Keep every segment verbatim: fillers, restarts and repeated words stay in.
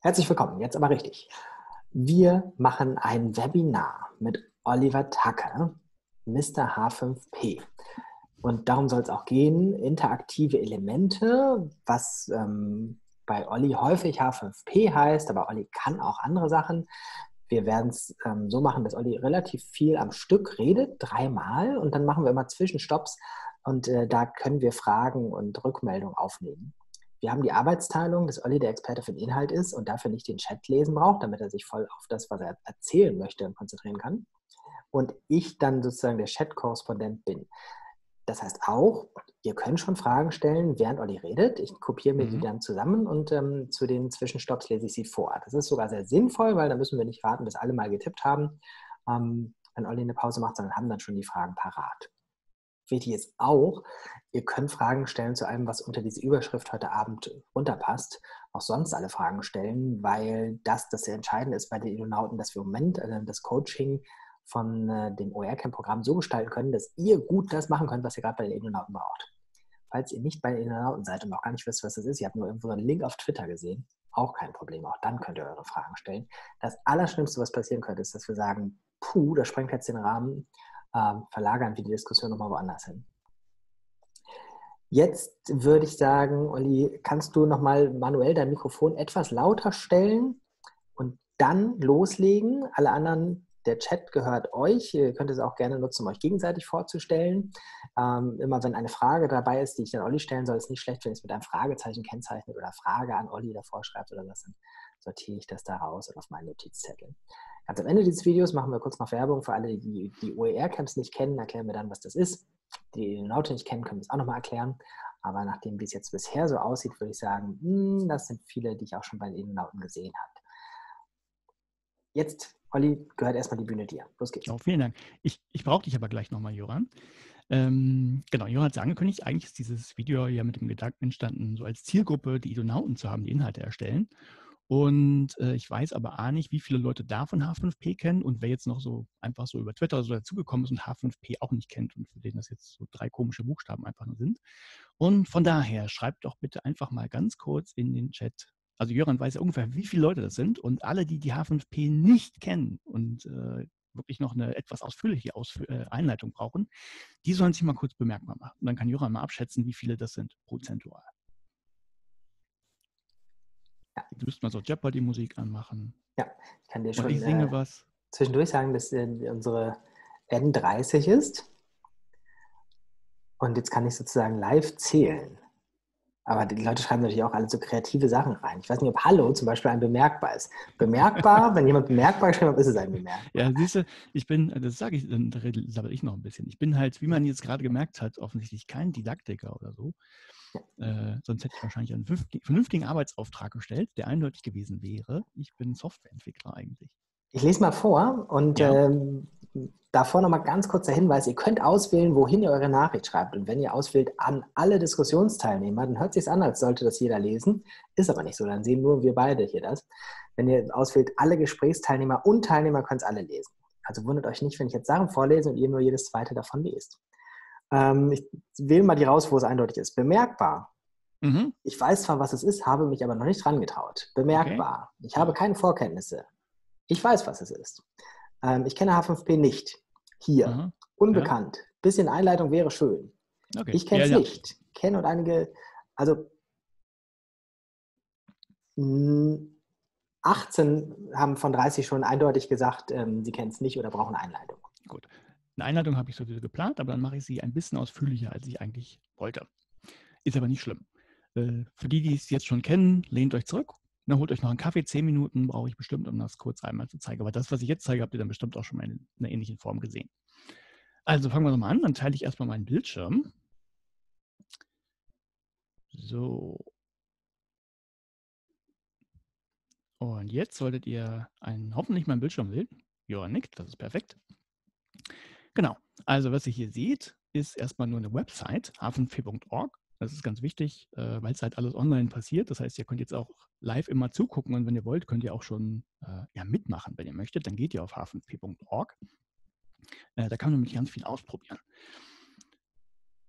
Herzlich willkommen, jetzt aber richtig. Wir machen ein Webinar mit Oliver Tacke, Mister H fünf P. Und darum soll es auch gehen, interaktive Elemente, was ähm, bei Olli häufig H fünf P heißt, aber Olli kann auch andere Sachen. Wir werden es ähm, so machen, dass Olli relativ viel am Stück redet, dreimal, und dann machen wir immer Zwischenstopps und äh, da können wir Fragen und Rückmeldungen aufnehmen. Wir haben die Arbeitsteilung, dass Olli der Experte für den Inhalt ist und dafür nicht den Chat lesen braucht, damit er sich voll auf das, was er erzählen möchte, konzentrieren kann. Und ich dann sozusagen der Chat-Korrespondent bin. Das heißt auch, ihr könnt schon Fragen stellen, während Olli redet. Ich kopiere mir mhm. die dann zusammen und ähm, zu den Zwischenstopps lese ich sie vor. Das ist sogar sehr sinnvoll, weil da müssen wir nicht warten, bis alle mal getippt haben, ähm, wenn Olli eine Pause macht, sondern haben dann schon die Fragen parat. Wichtig ist auch, ihr könnt Fragen stellen zu allem, was unter diese Überschrift heute Abend runterpasst. Auch sonst alle Fragen stellen, weil das das sehr Entscheidende ist bei den Edonauten, dass wir im Moment äh, das Coaching von äh, dem O E R-Camp-Programm so gestalten können, dass ihr gut das machen könnt, was ihr gerade bei den Edonauten braucht. Falls ihr nicht bei den Edonauten seid und auch gar nicht wisst, was das ist, ihr habt nur irgendwo einen Link auf Twitter gesehen, auch kein Problem. Auch dann könnt ihr eure Fragen stellen. Das Allerschlimmste, was passieren könnte, ist, dass wir sagen, puh, das sprengt jetzt den Rahmen, ähm, verlagern wir die Diskussion nochmal woanders hin. Jetzt würde ich sagen, Olli, kannst du nochmal manuell dein Mikrofon etwas lauter stellen und dann loslegen? Alle anderen, der Chat gehört euch. Ihr könnt es auch gerne nutzen, um euch gegenseitig vorzustellen. Ähm, immer wenn eine Frage dabei ist, die ich dann Olli stellen soll, ist nicht schlecht, wenn ich es mit einem Fragezeichen kennzeichnet oder Frage an Olli davor schreibt oder was, dann sortiere ich das da raus und auf meinen Notizzettel. Ganz am Ende dieses Videos machen wir kurz noch Werbung für alle, die die O E R-Camps nicht kennen, erklären wir dann, was das ist. Die die Edonauten nicht kennen, können wir es auch nochmal erklären. Aber nachdem es jetzt bisher so aussieht, würde ich sagen, mh, das sind viele, die ich auch schon bei den Edonauten gesehen habe. Jetzt, Olli, gehört erstmal die Bühne dir. Los geht's. Oh, vielen Dank. Ich, ich brauche dich aber gleich nochmal, Joran. Ähm, genau, Joran hat es angekündigt, eigentlich ist dieses Video ja mit dem Gedanken entstanden, so als Zielgruppe die Edonauten zu haben, die Inhalte erstellen. Und äh, ich weiß aber auch nicht, wie viele Leute davon H fünf P kennen und wer jetzt noch so einfach so über Twitter so dazugekommen ist und H fünf P auch nicht kennt und für den das jetzt so drei komische Buchstaben einfach nur sind. Und von daher, schreibt doch bitte einfach mal ganz kurz in den Chat. Also Jöran weiß ja ungefähr, wie viele Leute das sind und alle, die die H fünf P nicht kennen und äh, wirklich noch eine etwas ausführliche Ausf äh, Einleitung brauchen, die sollen sich mal kurz bemerkbar machen. Und dann kann Jöran mal abschätzen, wie viele das sind, prozentual. Ja. Du müsst mal so Jeopardy-Musik anmachen. Ja, ich kann dir schon und ich singe äh, was. zwischendurch sagen, dass äh, unsere N dreißig ist. Und jetzt kann ich sozusagen live zählen. Aber die Leute schreiben natürlich auch alle so kreative Sachen rein. Ich weiß nicht, ob Hallo zum Beispiel ein bemerkbar ist. Bemerkbar, wenn jemand bemerkbar geschrieben hat, ist es ein bemerkbar. Ja, siehst du, ich bin, das sage ich, dann sabbel ich noch ein bisschen. Ich bin halt, wie man jetzt gerade gemerkt hat, offensichtlich kein Didaktiker oder so. Ja. Äh, sonst hätte ich wahrscheinlich einen vernünftigen Arbeitsauftrag gestellt, der eindeutig gewesen wäre. Ich bin Softwareentwickler eigentlich. Ich lese mal vor und ja. ähm, davor nochmal ganz kurz der Hinweis, ihr könnt auswählen, wohin ihr eure Nachricht schreibt. Und wenn ihr auswählt an alle Diskussionsteilnehmer, dann hört es sich an, als sollte das jeder lesen. Ist aber nicht so, dann sehen nur wir beide hier das. Wenn ihr auswählt, alle Gesprächsteilnehmer und Teilnehmer könnt es alle lesen. Also wundert euch nicht, wenn ich jetzt Sachen vorlese und ihr nur jedes zweite davon lest. Ähm, ich wähle mal die raus, wo es eindeutig ist. Bemerkbar. Mhm. Ich weiß zwar, was es ist, habe mich aber noch nicht dran getraut. Bemerkbar. Okay. Ich habe keine Vorkenntnisse. Ich weiß, was es ist. Ähm, ich kenne H fünf P nicht. Hier. Mhm. Unbekannt. Ja. Bisschen Einleitung wäre schön. Okay. Ich kenne es ja, ja. nicht. Kenne und einige, also achtzehn haben von dreißig schon eindeutig gesagt, ähm, sie kennen es nicht oder brauchen eine Einleitung. Gut. Eine Einleitung habe ich sowieso geplant, aber dann mache ich sie ein bisschen ausführlicher, als ich eigentlich wollte. Ist aber nicht schlimm. Äh, für die, die es jetzt schon kennen, lehnt euch zurück. Dann holt euch noch einen Kaffee, zehn Minuten brauche ich bestimmt, um das kurz einmal zu zeigen. Aber das, was ich jetzt zeige, habt ihr dann bestimmt auch schon mal in einer ähnlichen Form gesehen. Also fangen wir nochmal an. Dann teile ich erstmal meinen Bildschirm. So. Und jetzt solltet ihr einen, hoffentlich meinen Bildschirm sehen. Ja, nickt, das ist perfekt. Genau. Also was ihr hier seht, ist erstmal nur eine Website, h fünf p punkt org. Das ist ganz wichtig, weil es halt alles online passiert. Das heißt, ihr könnt jetzt auch live immer zugucken und wenn ihr wollt, könnt ihr auch schon äh, ja, mitmachen, wenn ihr möchtet. Dann geht ihr auf h fünf p punkt org. Äh, da kann man nämlich ganz viel ausprobieren.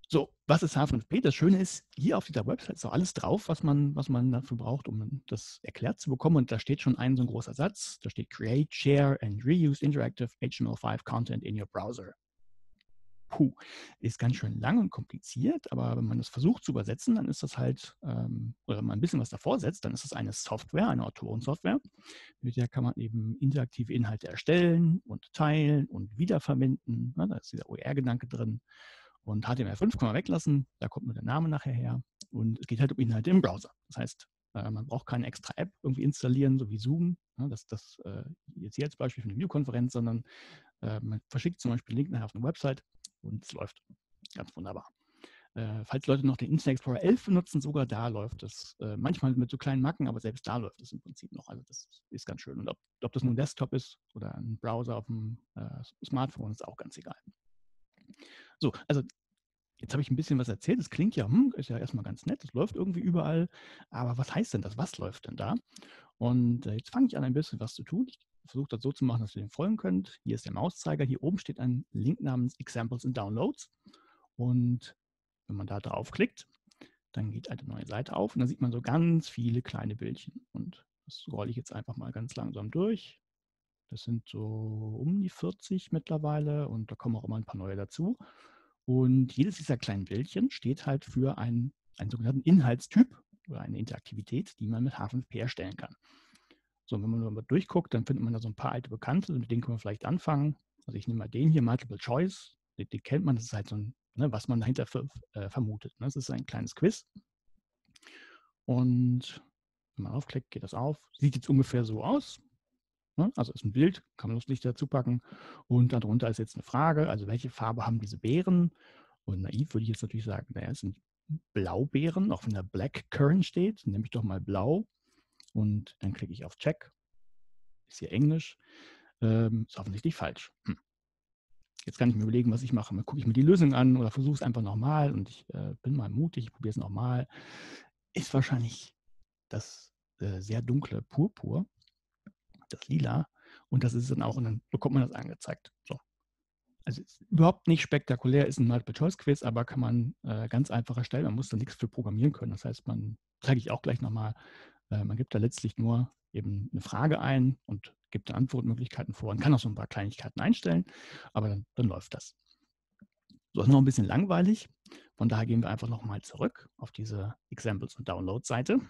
So, was ist H fünf P? Das Schöne ist, hier auf dieser Website ist auch alles drauf, was man, was man dafür braucht, um das erklärt zu bekommen. Und da steht schon ein so ein großer Satz. Da steht Create, Share and Reuse Interactive H T M L five Content in your browser. Puh, ist ganz schön lang und kompliziert, aber wenn man das versucht zu übersetzen, dann ist das halt, ähm, oder wenn man ein bisschen was davor setzt, dann ist das eine Software, eine Autorensoftware. Mit der kann man eben interaktive Inhalte erstellen und teilen und wiederverwenden. Ne, da ist dieser O E R-Gedanke drin. Und H T M L fünf kann man weglassen, da kommt nur der Name nachher her. Und es geht halt um Inhalte im Browser. Das heißt, äh, man braucht keine extra App irgendwie installieren, so wie Zoom. Ne, das das äh, jetzt hier als Beispiel für eine Videokonferenz, sondern äh, man verschickt zum Beispiel einen Link nachher auf eine Website und es läuft ganz wunderbar. Äh, falls Leute noch den Internet Explorer elf benutzen, sogar da läuft es. Äh, manchmal mit so kleinen Macken, aber selbst da läuft es im Prinzip noch. Also das ist ganz schön. Und ob, ob das nun ein Desktop ist oder ein Browser auf dem äh, Smartphone, ist auch ganz egal. So, also jetzt habe ich ein bisschen was erzählt. Das klingt ja, hm, ist ja erstmal ganz nett, das läuft irgendwie überall. Aber was heißt denn das? Was läuft denn da? Und äh, jetzt fange ich an, ein bisschen was zu tun. Ich versuche das so zu machen, dass ihr dem folgen könnt. Hier ist der Mauszeiger. Hier oben steht ein Link namens Examples and Downloads. Und wenn man da draufklickt, dann geht eine neue Seite auf und dann sieht man so ganz viele kleine Bildchen. Und das scrolle ich jetzt einfach mal ganz langsam durch. Das sind so um die vierzig mittlerweile und da kommen auch immer ein paar neue dazu. Und jedes dieser kleinen Bildchen steht halt für einen, einen sogenannten Inhaltstyp oder eine Interaktivität, die man mit H fünf P erstellen kann. So, wenn man nur mal durchguckt, dann findet man da so ein paar alte Bekannte, mit denen können wir vielleicht anfangen. Also ich nehme mal den hier, Multiple Choice, den, den kennt man, das ist halt so ein, ne, was man dahinter für, äh, vermutet. Ne? Das ist ein kleines Quiz. Und wenn man aufklickt, geht das auf. Sieht jetzt ungefähr so aus. Ne? Also ist ein Bild, kann man das Licht dazu packen. Und darunter ist jetzt eine Frage, also welche Farbe haben diese Beeren? Und naiv würde ich jetzt natürlich sagen, naja, es sind Blaubeeren, auch wenn da Black Currant steht, nehme ich doch mal blau. Und dann klicke ich auf Check. Ist hier Englisch. Ähm, ist offensichtlich falsch. Hm. Jetzt kann ich mir überlegen, was ich mache. Mal gucke ich mir die Lösung an oder versuche es einfach nochmal und ich äh, bin mal mutig, ich probiere es nochmal. Ist wahrscheinlich das äh, sehr dunkle Purpur, das Lila. Und das ist dann auch, und dann bekommt man das angezeigt. So. Also ist überhaupt nicht spektakulär, ist ein Multiple-Choice-Quiz, aber kann man äh, ganz einfach erstellen. Man muss da nichts für programmieren können. Das heißt, man, zeige ich auch gleich nochmal, äh, man gibt da letztlich nur eben eine Frage ein und gibt dann Antwortmöglichkeiten vor und kann auch so ein paar Kleinigkeiten einstellen, aber dann, dann läuft das. So, ist noch ein bisschen langweilig. Von daher gehen wir einfach nochmal zurück auf diese Examples- und Download-Seite.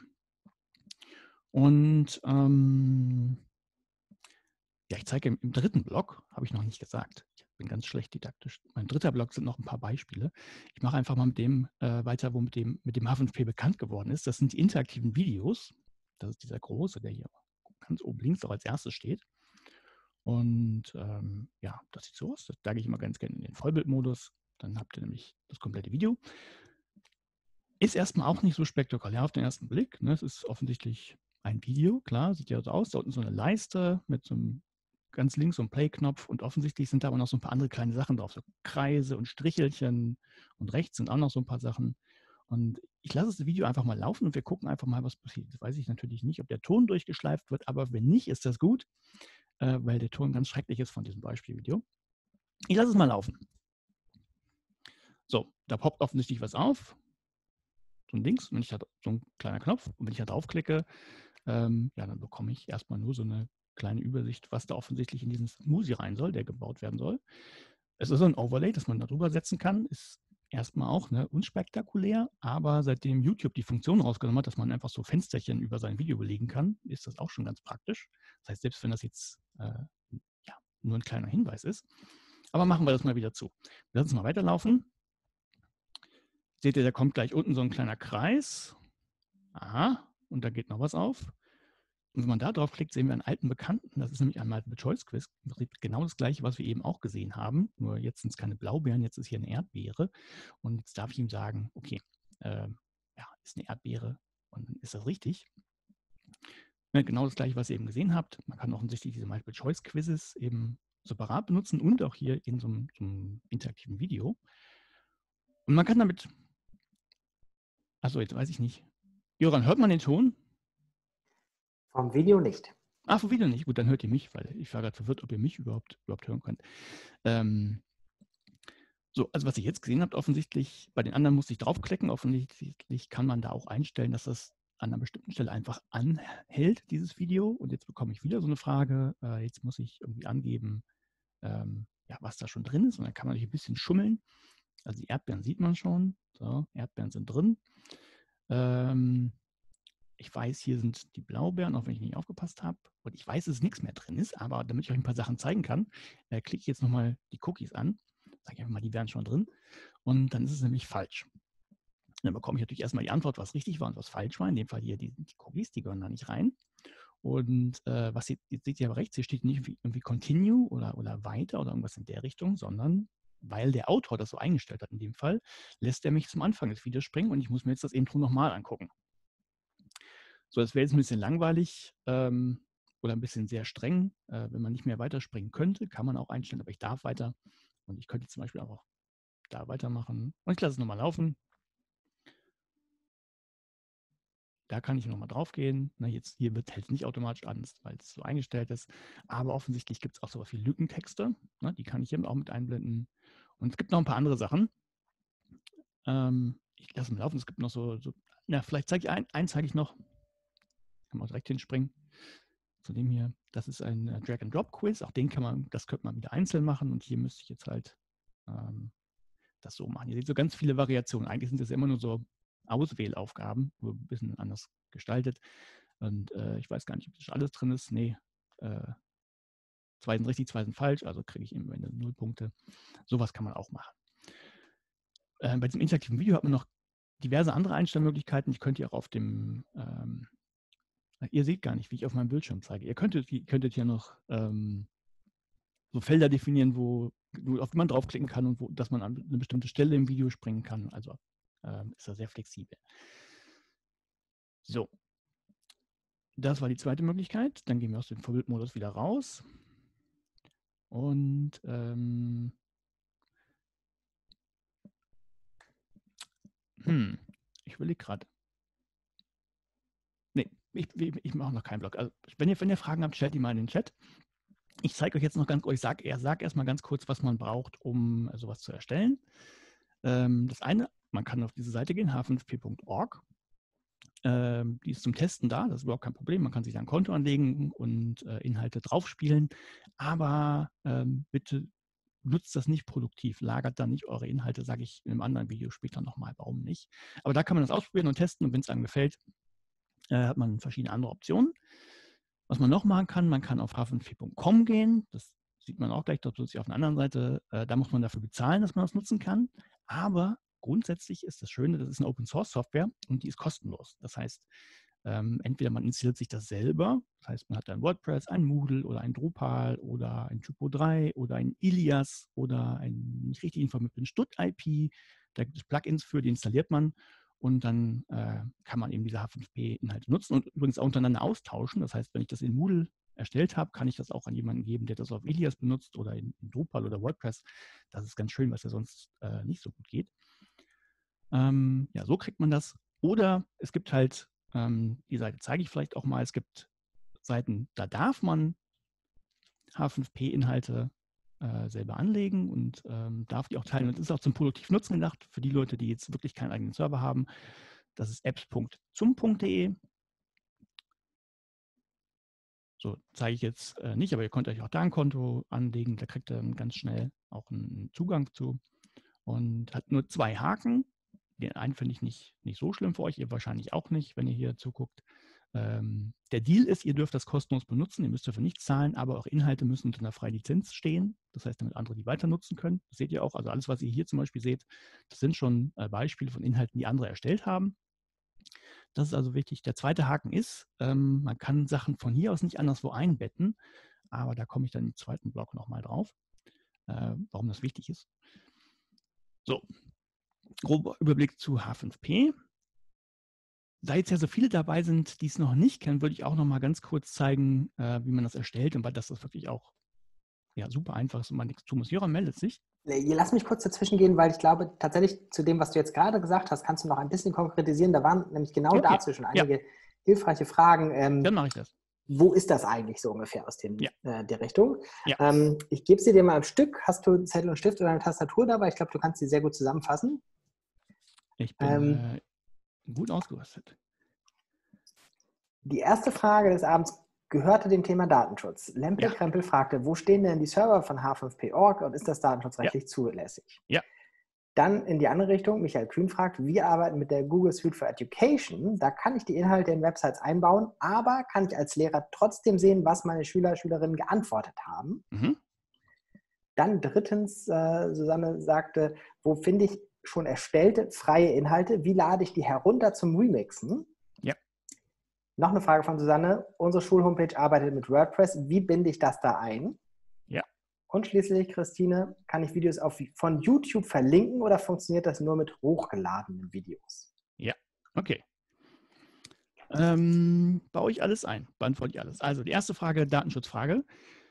Und ähm, ja, ich zeige im, im dritten Block, habe ich noch nicht gesagt. Ich bin ganz schlecht didaktisch. Mein dritter Block sind noch ein paar Beispiele. Ich mache einfach mal mit dem äh, weiter, wo mit dem, mit dem H fünf P bekannt geworden ist. Das sind die interaktiven Videos. Das ist dieser große, der hier ganz oben links auch als erstes steht. Und ähm, ja, das sieht so aus. Das sage ich immer ganz gerne in den Vollbildmodus. Dann habt ihr nämlich das komplette Video. Ist erstmal auch nicht so spektakulär auf den ersten Blick. Ne? Es ist offensichtlich ein Video, klar, sieht ja so aus. Da unten so eine Leiste mit so einem ganz links so ein Play-Knopf und offensichtlich sind da aber noch so ein paar andere kleine Sachen drauf, so Kreise und Strichelchen und rechts sind auch noch so ein paar Sachen. Und ich lasse das Video einfach mal laufen und wir gucken einfach mal, was passiert. Jetzt weiß ich natürlich nicht, ob der Ton durchgeschleift wird, aber wenn nicht, ist das gut, äh, weil der Ton ganz schrecklich ist von diesem Beispielvideo. Ich lasse es mal laufen. So, da poppt offensichtlich was auf. So ein Links, wenn ich da, so ein kleiner Knopf, und wenn ich da draufklicke, ähm, ja, dann bekomme ich erstmal nur so eine kleine Übersicht, was da offensichtlich in diesen Smoothie rein soll, der gebaut werden soll. Es ist so ein Overlay, das man da drüber setzen kann, ist erstmal auch ne, unspektakulär, aber seitdem YouTube die Funktion rausgenommen hat, dass man einfach so Fensterchen über sein Video belegen kann, ist das auch schon ganz praktisch. Das heißt, selbst wenn das jetzt äh, ja, nur ein kleiner Hinweis ist, aber machen wir das mal wieder zu. Wir lassen es mal weiterlaufen. Seht ihr, da kommt gleich unten so ein kleiner Kreis. Aha, und da geht noch was auf. Und wenn man da drauf klickt, sehen wir einen alten Bekannten. Das ist nämlich ein Multiple-Choice-Quiz. Im Prinzip genau das Gleiche, was wir eben auch gesehen haben. Nur jetzt sind es keine Blaubeeren, jetzt ist hier eine Erdbeere. Und jetzt darf ich ihm sagen, okay, äh, ja, ist eine Erdbeere. Und dann ist das richtig. Ja, genau das Gleiche, was ihr eben gesehen habt. Man kann offensichtlich diese Multiple-Choice-Quizzes eben separat benutzen und auch hier in so einem, so einem interaktiven Video. Und man kann damit, achso, jetzt weiß ich nicht. Joran, hört man den Ton? Vom Video nicht. Ah, vom Video nicht. Gut, dann hört ihr mich, weil ich war gerade verwirrt, ob ihr mich überhaupt, überhaupt hören könnt. Ähm, So, also was ihr jetzt gesehen habt, offensichtlich, bei den anderen musste ich draufklicken, offensichtlich kann man da auch einstellen, dass das an einer bestimmten Stelle einfach anhält, dieses Video. Und jetzt bekomme ich wieder so eine Frage, äh, jetzt muss ich irgendwie angeben, ähm, ja, was da schon drin ist. Und dann kann man natürlich ein bisschen schummeln. Also die Erdbeeren sieht man schon. So, Erdbeeren sind drin. Ähm, ich weiß, hier sind die Blaubeeren, auch wenn ich nicht aufgepasst habe. Und ich weiß, dass nichts mehr drin ist, aber damit ich euch ein paar Sachen zeigen kann, äh, klicke ich jetzt nochmal die Cookies an. Sage ich einfach mal, die wären schon drin. Und dann ist es nämlich falsch. Dann bekomme ich natürlich erstmal die Antwort, was richtig war und was falsch war. In dem Fall hier die, die Cookies, die gehören da nicht rein. Und äh, was ihr, jetzt seht ihr aber rechts, hier steht nicht irgendwie, irgendwie Continue oder, oder weiter oder irgendwas in der Richtung, sondern weil der Autor das so eingestellt hat in dem Fall, lässt er mich zum Anfang des Videos springen und ich muss mir jetzt das Intro nochmal angucken. So, das wäre jetzt ein bisschen langweilig ähm, oder ein bisschen sehr streng. Äh, wenn man nicht mehr weiterspringen könnte, kann man auch einstellen, aber ich darf weiter. Und ich könnte zum Beispiel auch da weitermachen. Und ich lasse es nochmal laufen. Da kann ich nochmal drauf gehen. Na, jetzt hier wird hält es nicht automatisch an, weil es so eingestellt ist. Aber offensichtlich gibt es auch sowas wie Lückentexte. Na, die kann ich eben auch mit einblenden. Und es gibt noch ein paar andere Sachen. Ähm, ich lasse mal laufen. Es gibt noch so, so na, vielleicht zeige ich ein, einen zeige ich noch. Kann man direkt hinspringen. Zu dem hier, das ist ein äh, Drag-and-Drop-Quiz. Auch den kann man, das könnte man wieder einzeln machen. Und hier müsste ich jetzt halt ähm, das so machen. Ihr seht so ganz viele Variationen. Eigentlich sind das immer nur so Auswählaufgaben, nur ein bisschen anders gestaltet. Und äh, ich weiß gar nicht, ob das alles drin ist. Nee, äh, zwei sind richtig, zwei sind falsch, also kriege ich am Ende null Punkte. Sowas kann man auch machen. Äh, bei diesem interaktiven Video hat man noch diverse andere Einstellmöglichkeiten. Ich könnte hier auch auf dem, ähm, ihr seht gar nicht, wie ich auf meinem Bildschirm zeige. Ihr könntet, ihr könntet hier noch ähm, so Felder definieren, wo auf die man draufklicken kann und wo, dass man an eine bestimmte Stelle im Video springen kann. Also ähm, ist da sehr flexibel. So, das war die zweite Möglichkeit. Dann gehen wir aus dem Vorbildmodus wieder raus. Und ähm, hm, ich überlege gerade. Nee, ich, ich, ich mache noch keinen Blog. Also, wenn ihr, wenn ihr Fragen habt, stellt die mal in den Chat. Ich zeige euch jetzt noch ganz kurz, ich sage sag erstmal ganz kurz, was man braucht, um sowas zu erstellen. Ähm, das eine, man kann auf diese Seite gehen, h fünf p punkt org. Ähm, die ist zum Testen da, das ist überhaupt kein Problem. Man kann sich da ein Konto anlegen und äh, Inhalte draufspielen. Aber ähm, bitte nutzt das nicht produktiv, lagert dann nicht eure Inhalte, sage ich in einem anderen Video später nochmal, warum nicht. Aber da kann man das ausprobieren und testen und wenn es einem gefällt, äh, hat man verschiedene andere Optionen. Was man noch machen kann, man kann auf h fünf p punkt com gehen, das sieht man auch gleich, dort plötzlich auf einer anderen Seite, äh, da muss man dafür bezahlen, dass man das nutzen kann, aber grundsätzlich ist das Schöne, das ist eine Open-Source-Software und die ist kostenlos. Das heißt, ähm, entweder man installiert sich das selber, das heißt, man hat ein WordPress, ein Moodle oder ein Drupal oder ein Typo drei oder ein Ilias oder ein nicht richtig informierten Stut-I P. Da gibt es Plugins für, die installiert man und dann äh, kann man eben diese H fünf P-Inhalte nutzen und übrigens auch untereinander austauschen. Das heißt, wenn ich das in Moodle erstellt habe, kann ich das auch an jemanden geben, der das auf Ilias benutzt oder in, in Drupal oder WordPress. Das ist ganz schön, was ja sonst äh, nicht so gut geht. Ähm, ja, so kriegt man das. Oder es gibt halt, ähm, die Seite zeige ich vielleicht auch mal, es gibt Seiten, da darf man H fünf P-Inhalte äh, selber anlegen und ähm, darf die auch teilen. Und das ist auch zum produktiv Nutzen gedacht für die Leute, die jetzt wirklich keinen eigenen Server haben. Das ist apps punkt zum punkt de. So zeige ich jetzt äh, nicht, aber ihr könnt euch auch da ein Konto anlegen. Da kriegt ihr dann ganz schnell auch einen Zugang zu. Und hat nur zwei Haken. Den einen finde ich nicht, nicht so schlimm für euch, ihr wahrscheinlich auch nicht, wenn ihr hier zuguckt. Ähm, der Deal ist, ihr dürft das kostenlos benutzen, ihr müsst dafür nichts zahlen, aber auch Inhalte müssen unter einer freien Lizenz stehen. Das heißt, damit andere die weiter nutzen können. Das seht ihr auch. Also alles, was ihr hier zum Beispiel seht, das sind schon äh, Beispiele von Inhalten, die andere erstellt haben. Das ist also wichtig. Der zweite Haken ist, ähm, man kann Sachen von hier aus nicht anderswo einbetten, aber da komme ich dann im zweiten Block nochmal drauf, äh, warum das wichtig ist. So, grober Überblick zu H fünf P. Da jetzt ja so viele dabei sind, die es noch nicht kennen, würde ich auch noch mal ganz kurz zeigen, äh, wie man das erstellt und weil das ist wirklich auch ja, super einfach ist und man nichts tun muss. Jöran meldet sich. Lass mich kurz dazwischen gehen, weil ich glaube, tatsächlich zu dem, was du jetzt gerade gesagt hast, kannst du noch ein bisschen konkretisieren. Da waren nämlich genau Ja, okay. dazu schon Ja. einige hilfreiche Fragen. Ähm, Dann mache ich das. wo ist das eigentlich so ungefähr aus dem, Ja. äh, der Richtung? Ja. Ähm, ich gebe sie dir mal am Stück. Hast du Zettel und Stift oder eine Tastatur dabei? Ich glaube, du kannst sie sehr gut zusammenfassen. Ich bin Ähm, äh, gut ausgerüstet. Die erste Frage des Abends gehörte dem Thema Datenschutz. Lemple Ja. Krempel fragte, wo stehen denn die Server von H fünf P Punkt org und ist das datenschutzrechtlich Ja. zulässig? Ja. Dann in die andere Richtung, Michael Kühn fragt, wir arbeiten mit der Google Suite for Education. Da kann ich die Inhalte in Websites einbauen, aber kann ich als Lehrer trotzdem sehen, was meine Schüler, Schülerinnen geantwortet haben. Mhm. Dann drittens, äh, Susanne sagte, wo finde ich schon erstellte freie Inhalte? Wie lade ich die herunter zum Remixen? Ja. Noch eine Frage von Susanne. Unsere Schulhomepage arbeitet mit WordPress. Wie binde ich das da ein? Ja. Und schließlich, Christine, kann ich Videos auf, von YouTube verlinken oder funktioniert das nur mit hochgeladenen Videos? Ja. Okay. Ähm, baue ich alles ein, beantworte ich alles. Also die erste Frage, Datenschutzfrage.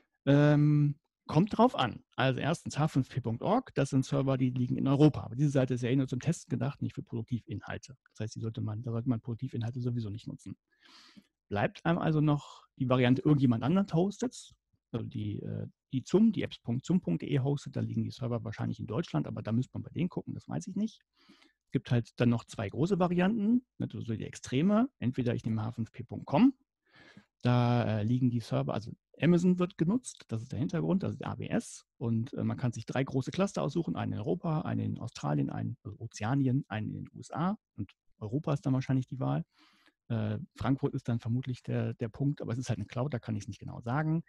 Ähm, kommt drauf an. Also erstens H fünf P Punkt org, das sind Server, die liegen in Europa. Aber diese Seite ist ja eh nur zum Testen gedacht, nicht für Produktivinhalte. Das heißt, die sollte man, da sollte man Produktivinhalte sowieso nicht nutzen. Bleibt einem also noch die Variante, irgendjemand anders hostet, also die, die zum, die apps.zum Punkt de hostet, da liegen die Server wahrscheinlich in Deutschland, aber da müsste man bei denen gucken, das weiß ich nicht. Es gibt halt dann noch zwei große Varianten, also die Extreme. Entweder ich nehme H fünf P Punkt com, da äh, liegen die Server, also Amazon wird genutzt, das ist der Hintergrund, das ist A W S. Und äh, man kann sich drei große Cluster aussuchen, einen in Europa, einen in Australien, einen also Ozeanien, einen in den U S A. Und Europa ist dann wahrscheinlich die Wahl. Äh, Frankfurt ist dann vermutlich der, der Punkt, aber es ist halt eine Cloud, da kann ich es nicht genau sagen.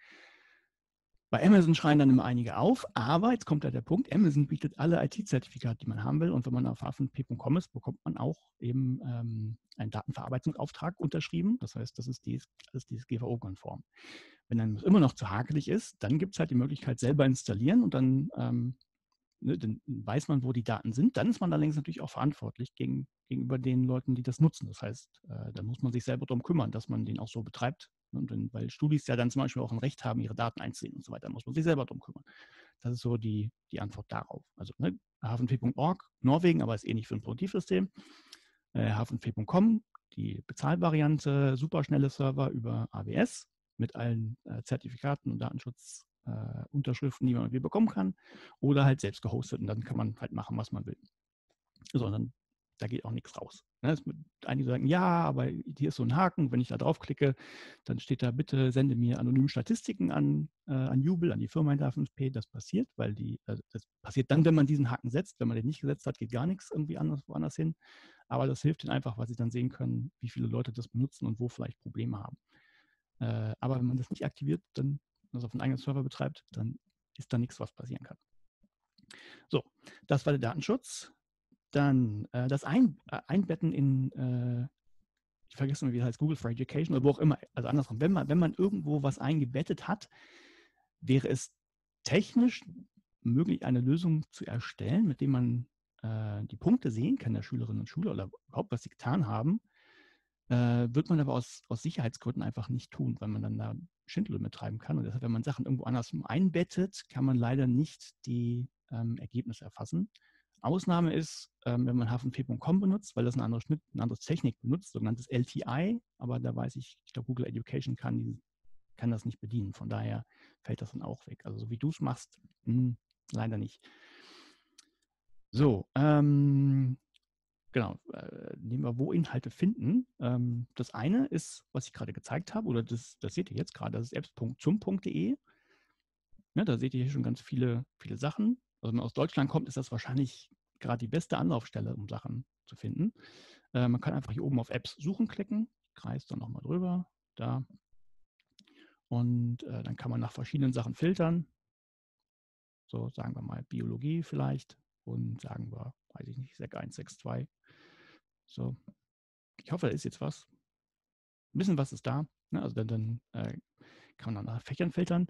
Bei Amazon schreien dann immer einige auf, aber jetzt kommt da der Punkt, Amazon bietet alle I T-Zertifikate, die man haben will, und wenn man auf H fünf P Punkt com ist, bekommt man auch eben ähm, einen Datenverarbeitungsauftrag unterschrieben. Das heißt, das ist dies, alles D S G V O-konform. Wenn dann immer noch zu hakelig ist, dann gibt es halt die Möglichkeit, selber installieren und dann, ähm, ne, dann weiß man, wo die Daten sind. Dann ist man allerdings natürlich auch verantwortlich gegen, gegenüber den Leuten, die das nutzen. Das heißt, äh, da muss man sich selber darum kümmern, dass man den auch so betreibt. Und wenn, weil Studis ja dann zum Beispiel auch ein Recht haben, ihre Daten einzusehen und so weiter, muss man sich selber darum kümmern. Das ist so die, die Antwort darauf. Also ne, H fünf P Punkt org, Norwegen, aber ist eh nicht für ein Produktivsystem. Äh, H fünf P Punkt com, die Bezahlvariante, superschnelle Server über A W S mit allen äh, Zertifikaten und Datenschutzunterschriften, äh, die man irgendwie bekommen kann. Oder halt selbst gehostet und dann kann man halt machen, was man will. Sondern da geht auch nichts raus. Ne? Einige sagen, ja, aber hier ist so ein Haken, wenn ich da draufklicke, dann steht da, bitte sende mir anonyme Statistiken an, äh, an Jubel, an die Firma in der H fünf P. Das passiert, weil die, also das passiert dann, wenn man diesen Haken setzt. Wenn man den nicht gesetzt hat, geht gar nichts irgendwie anders, woanders hin. Aber das hilft ihnen einfach, weil sie dann sehen können, wie viele Leute das benutzen und wo vielleicht Probleme haben. Äh, aber wenn man das nicht aktiviert, dann das auf einen eigenen Server betreibt, dann ist da nichts, was passieren kann. So, das war der Datenschutz. Dann äh, das Ein, äh, Einbetten in, äh, ich vergesse mal, wie das heißt, Google for Education oder wo auch immer, also andersrum, wenn man, wenn man irgendwo was eingebettet hat, wäre es technisch möglich, eine Lösung zu erstellen, mit dem man äh, die Punkte sehen kann der Schülerinnen und Schüler oder überhaupt, was sie getan haben, äh, wird man aber aus, aus Sicherheitsgründen einfach nicht tun, weil man dann da Schindluder mittreiben kann. Und deshalb, wenn man Sachen irgendwo anders einbettet, kann man leider nicht die ähm, Ergebnisse erfassen. Ausnahme ist, ähm, wenn man H fünf P Punkt com benutzt, weil das eine andere, Schnitt, eine andere Technik benutzt, sogenanntes L T I, aber da weiß ich, ich glaube, Google Education kann, die, kann das nicht bedienen. Von daher fällt das dann auch weg. Also so wie du es machst, mh, leider nicht. So, ähm, genau, äh, nehmen wir, wo Inhalte finden. Ähm, das eine ist, was ich gerade gezeigt habe, oder das, das seht ihr jetzt gerade, das ist apps Punkt zum Punkt de. Ne, da seht ihr hier schon ganz viele, viele Sachen. Also wenn man aus Deutschland kommt, ist das wahrscheinlich gerade die beste Anlaufstelle, um Sachen zu finden. Äh, man kann einfach hier oben auf Apps suchen klicken, kreist dann nochmal drüber, da. Und äh, dann kann man nach verschiedenen Sachen filtern. So, sagen wir mal Biologie vielleicht und sagen wir, weiß ich nicht, sec eins, sec zwei. So, ich hoffe, da ist jetzt was. Ein bisschen was ist da. Ne? Also dann, dann äh, kann man nach Fächern filtern.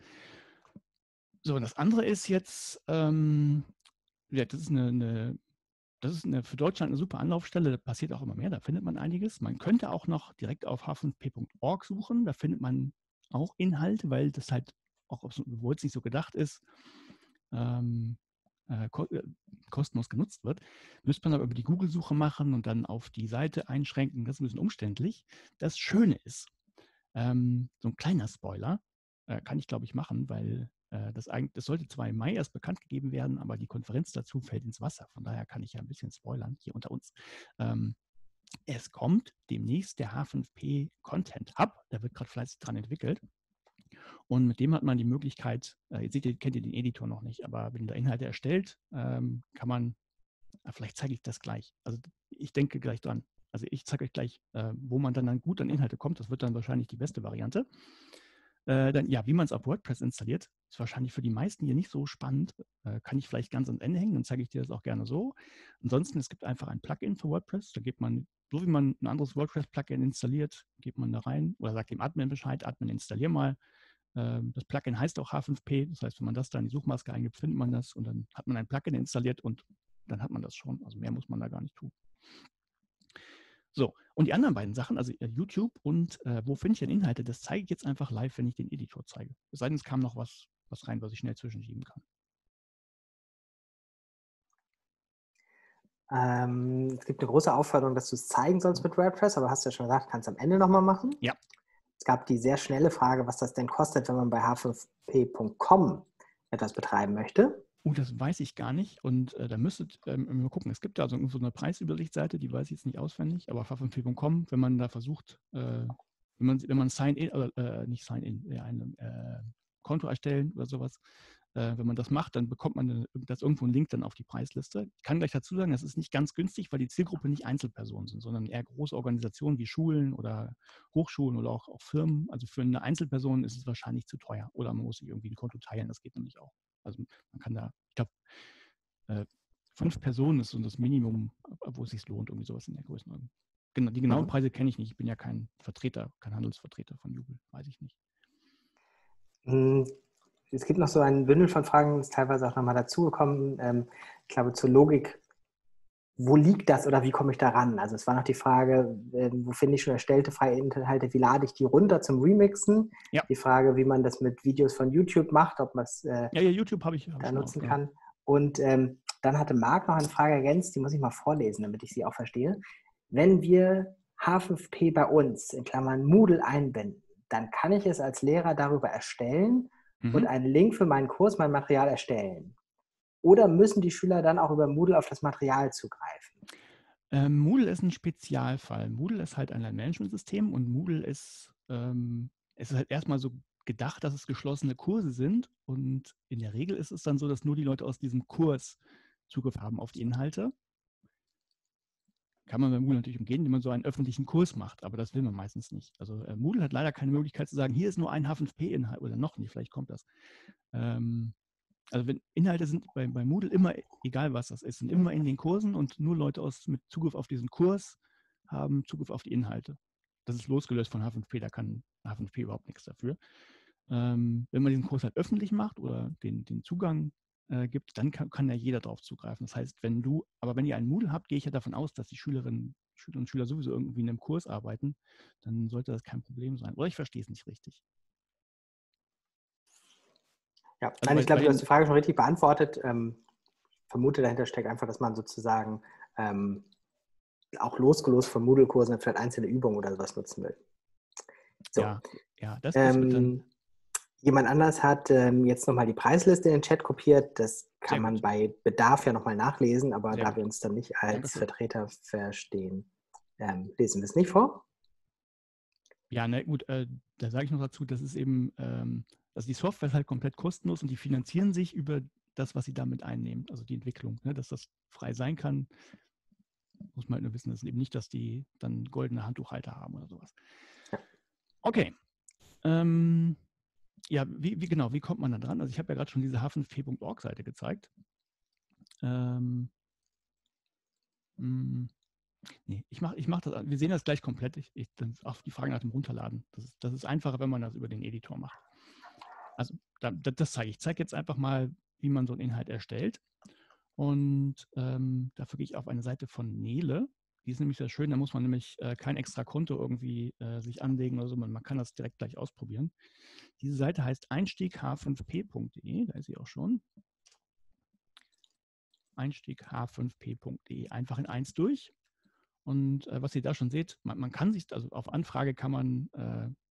So, und das andere ist jetzt, ähm, ja, das ist eine, eine das ist eine, für Deutschland eine super Anlaufstelle, da passiert auch immer mehr, da findet man einiges. Man könnte auch noch direkt auf H fünf P Punkt org suchen, da findet man auch Inhalte, weil das halt auch, obwohl es nicht so gedacht ist, ähm, äh, kostenlos genutzt wird. Müsste man aber über die Google-Suche machen und dann auf die Seite einschränken, das ist ein bisschen umständlich. Das Schöne ist, Ähm, so ein kleiner Spoiler äh, kann ich, glaube ich, machen, weil äh, das, eigentlich, das sollte zwar im Mai erst bekannt gegeben werden, aber die Konferenz dazu fällt ins Wasser. Von daher kann ich ja ein bisschen spoilern hier unter uns. Ähm, es kommt demnächst der H fünf P Content Hub. Da wird gerade fleißig dran entwickelt. Und mit dem hat man die Möglichkeit, äh, jetzt seht ihr, kennt ihr den Editor noch nicht, aber wenn ihr da Inhalte erstellt, ähm, kann man, äh, vielleicht zeige ich das gleich. Also ich denke gleich dran. Also ich zeige euch gleich, äh, wo man dann, dann gut an Inhalte kommt. Das wird dann wahrscheinlich die beste Variante. Äh, dann, ja, wie man es auf WordPress installiert, ist wahrscheinlich für die meisten hier nicht so spannend. Äh, kann ich vielleicht ganz ans Ende hängen, dann zeige ich dir das auch gerne so. Ansonsten, es gibt einfach ein Plugin für WordPress. Da geht man, so wie man ein anderes WordPress-Plugin installiert, geht man da rein oder sagt dem Admin Bescheid, Admin, installier mal. Ähm, das Plugin heißt auch H fünf P. Das heißt, wenn man das da in die Suchmaske eingibt, findet man das und dann hat man ein Plugin installiert und dann hat man das schon. Also mehr muss man da gar nicht tun. So, und die anderen beiden Sachen, also äh, YouTube und äh, wo finde ich denn Inhalte, das zeige ich jetzt einfach live, wenn ich den Editor zeige. Es sei denn, es kam noch was, was rein, was ich schnell zwischenschieben kann. Ähm, es gibt eine große Aufforderung, dass du es zeigen sollst mit WordPress, aber hast du ja schon gesagt, kannst du am Ende nochmal machen. Ja. Es gab die sehr schnelle Frage, was das denn kostet, wenn man bei h fünf p punkt com etwas betreiben möchte. Oh, das weiß ich gar nicht. Und äh, da müsstet ähm, mal gucken. Es gibt da so, so eine Preisübersichtsseite, die weiß ich jetzt nicht auswendig, aber h fünf p punkt com, wenn man da versucht, äh, wenn man, wenn man Sign-in, äh, nicht Sign-in, äh, ein äh, Konto erstellen oder sowas, äh, wenn man das macht, dann bekommt man eine, das irgendwo einen Link dann auf die Preisliste. Ich kann gleich dazu sagen, das ist nicht ganz günstig, weil die Zielgruppe nicht Einzelpersonen sind, sondern eher große Organisationen wie Schulen oder Hochschulen oder auch, auch Firmen. Also für eine Einzelperson ist es wahrscheinlich zu teuer oder man muss sich irgendwie ein Konto teilen, das geht nämlich auch. Also man kann da, ich glaube, äh, fünf Personen ist so das Minimum, wo es sich lohnt, irgendwie sowas in der Größenordnung. Genau, die genauen Preise kenne ich nicht. Ich bin ja kein Vertreter, kein Handelsvertreter von Jubel, weiß ich nicht. Es gibt noch so ein Bündel von Fragen, ist teilweise auch nochmal dazugekommen. Ähm, ich glaube, zur Logik, wo liegt das oder wie komme ich da ran? Also es war noch die Frage, äh, wo finde ich schon erstellte freie Inhalte, wie lade ich die runter zum Remixen? Ja. Die Frage, wie man das mit Videos von YouTube macht, ob man es äh, ja, ja, YouTube habe ich, hab da ich nutzen auch, kann. ja. Und ähm, dann hatte Marc noch eine Frage ergänzt, die muss ich mal vorlesen, damit ich sie auch verstehe. Wenn wir H fünf P bei uns, in Klammern Moodle, einbinden, dann kann ich es als Lehrer darüber erstellen mhm. und einen Link für meinen Kurs, mein Material erstellen. Oder müssen die Schüler dann auch über Moodle auf das Material zugreifen? Ähm, Moodle ist ein Spezialfall. Moodle ist halt ein Lernmanagementsystem und Moodle ist, ähm, es ist halt erstmal so gedacht, dass es geschlossene Kurse sind und in der Regel ist es dann so, dass nur die Leute aus diesem Kurs Zugriff haben auf die Inhalte. Kann man bei Moodle natürlich umgehen, indem man so einen öffentlichen Kurs macht, aber das will man meistens nicht. Also äh, Moodle hat leider keine Möglichkeit zu sagen, hier ist nur ein H fünf P-Inhalt oder noch nicht, vielleicht kommt das. Ähm, also wenn Inhalte sind bei, bei Moodle immer, egal was das ist, sind immer in den Kursen und nur Leute aus, mit Zugriff auf diesen Kurs haben Zugriff auf die Inhalte. Das ist losgelöst von H fünf P, da kann H fünf P überhaupt nichts dafür. Ähm, wenn man diesen Kurs halt öffentlich macht oder den, den Zugang äh, gibt, dann kann, kann ja jeder darauf zugreifen. Das heißt, wenn du, aber wenn ihr einen Moodle habt, gehe ich ja davon aus, dass die Schülerinnen Schüler und Schüler sowieso irgendwie in einem Kurs arbeiten, dann sollte das kein Problem sein. Oder ich verstehe es nicht richtig. Ja, also nein, ich glaube, du hast die Frage schon richtig beantwortet. Ähm, vermute, dahinter steckt einfach, dass man sozusagen ähm, auch losgelöst von Moodle-Kursen vielleicht einzelne Übungen oder sowas nutzen will. So. Ja, ja das, das ähm, wird dann... Jemand anders hat ähm, jetzt nochmal die Preisliste in den Chat kopiert. Das kann man bei Bedarf ja nochmal nachlesen, aber Sehr da gut. wir uns dann nicht als Dankeschön. Vertreter verstehen, ähm, lesen wir es nicht vor. Ja, na gut, äh, da sage ich noch dazu, das ist eben, ähm, also die Software ist halt komplett kostenlos und die finanzieren sich über das, was sie damit einnehmen, also die Entwicklung, ne, dass das frei sein kann, muss man halt nur wissen, das ist eben nicht, dass die dann goldene Handtuchhalter haben oder sowas. Ja. Okay. Ähm, ja, wie, wie genau, wie kommt man da dran? Also ich habe ja gerade schon diese h fünf p punkt org Seite gezeigt. Ähm, mh, nee, ich mache ich mach das, wir sehen das gleich komplett. Ich, ich, dann auch die Frage nach dem Runterladen. Das ist, das ist einfacher, wenn man das über den Editor macht. Also da, das zeige ich. Ich zeige jetzt einfach mal, wie man so einen Inhalt erstellt. Und ähm, dafür gehe ich auf eine Seite von Nele. Die ist nämlich sehr schön. Da muss man nämlich äh, kein extra Konto irgendwie äh, sich anlegen oder so. Man, man kann das direkt gleich ausprobieren. Diese Seite heißt einstieg h fünf p punkt de. Da ist sie auch schon. einstieg h fünf p punkt de. Einfach in eins durch. Und äh, was ihr da schon seht, man, man kann sich, also auf Anfrage kann man äh,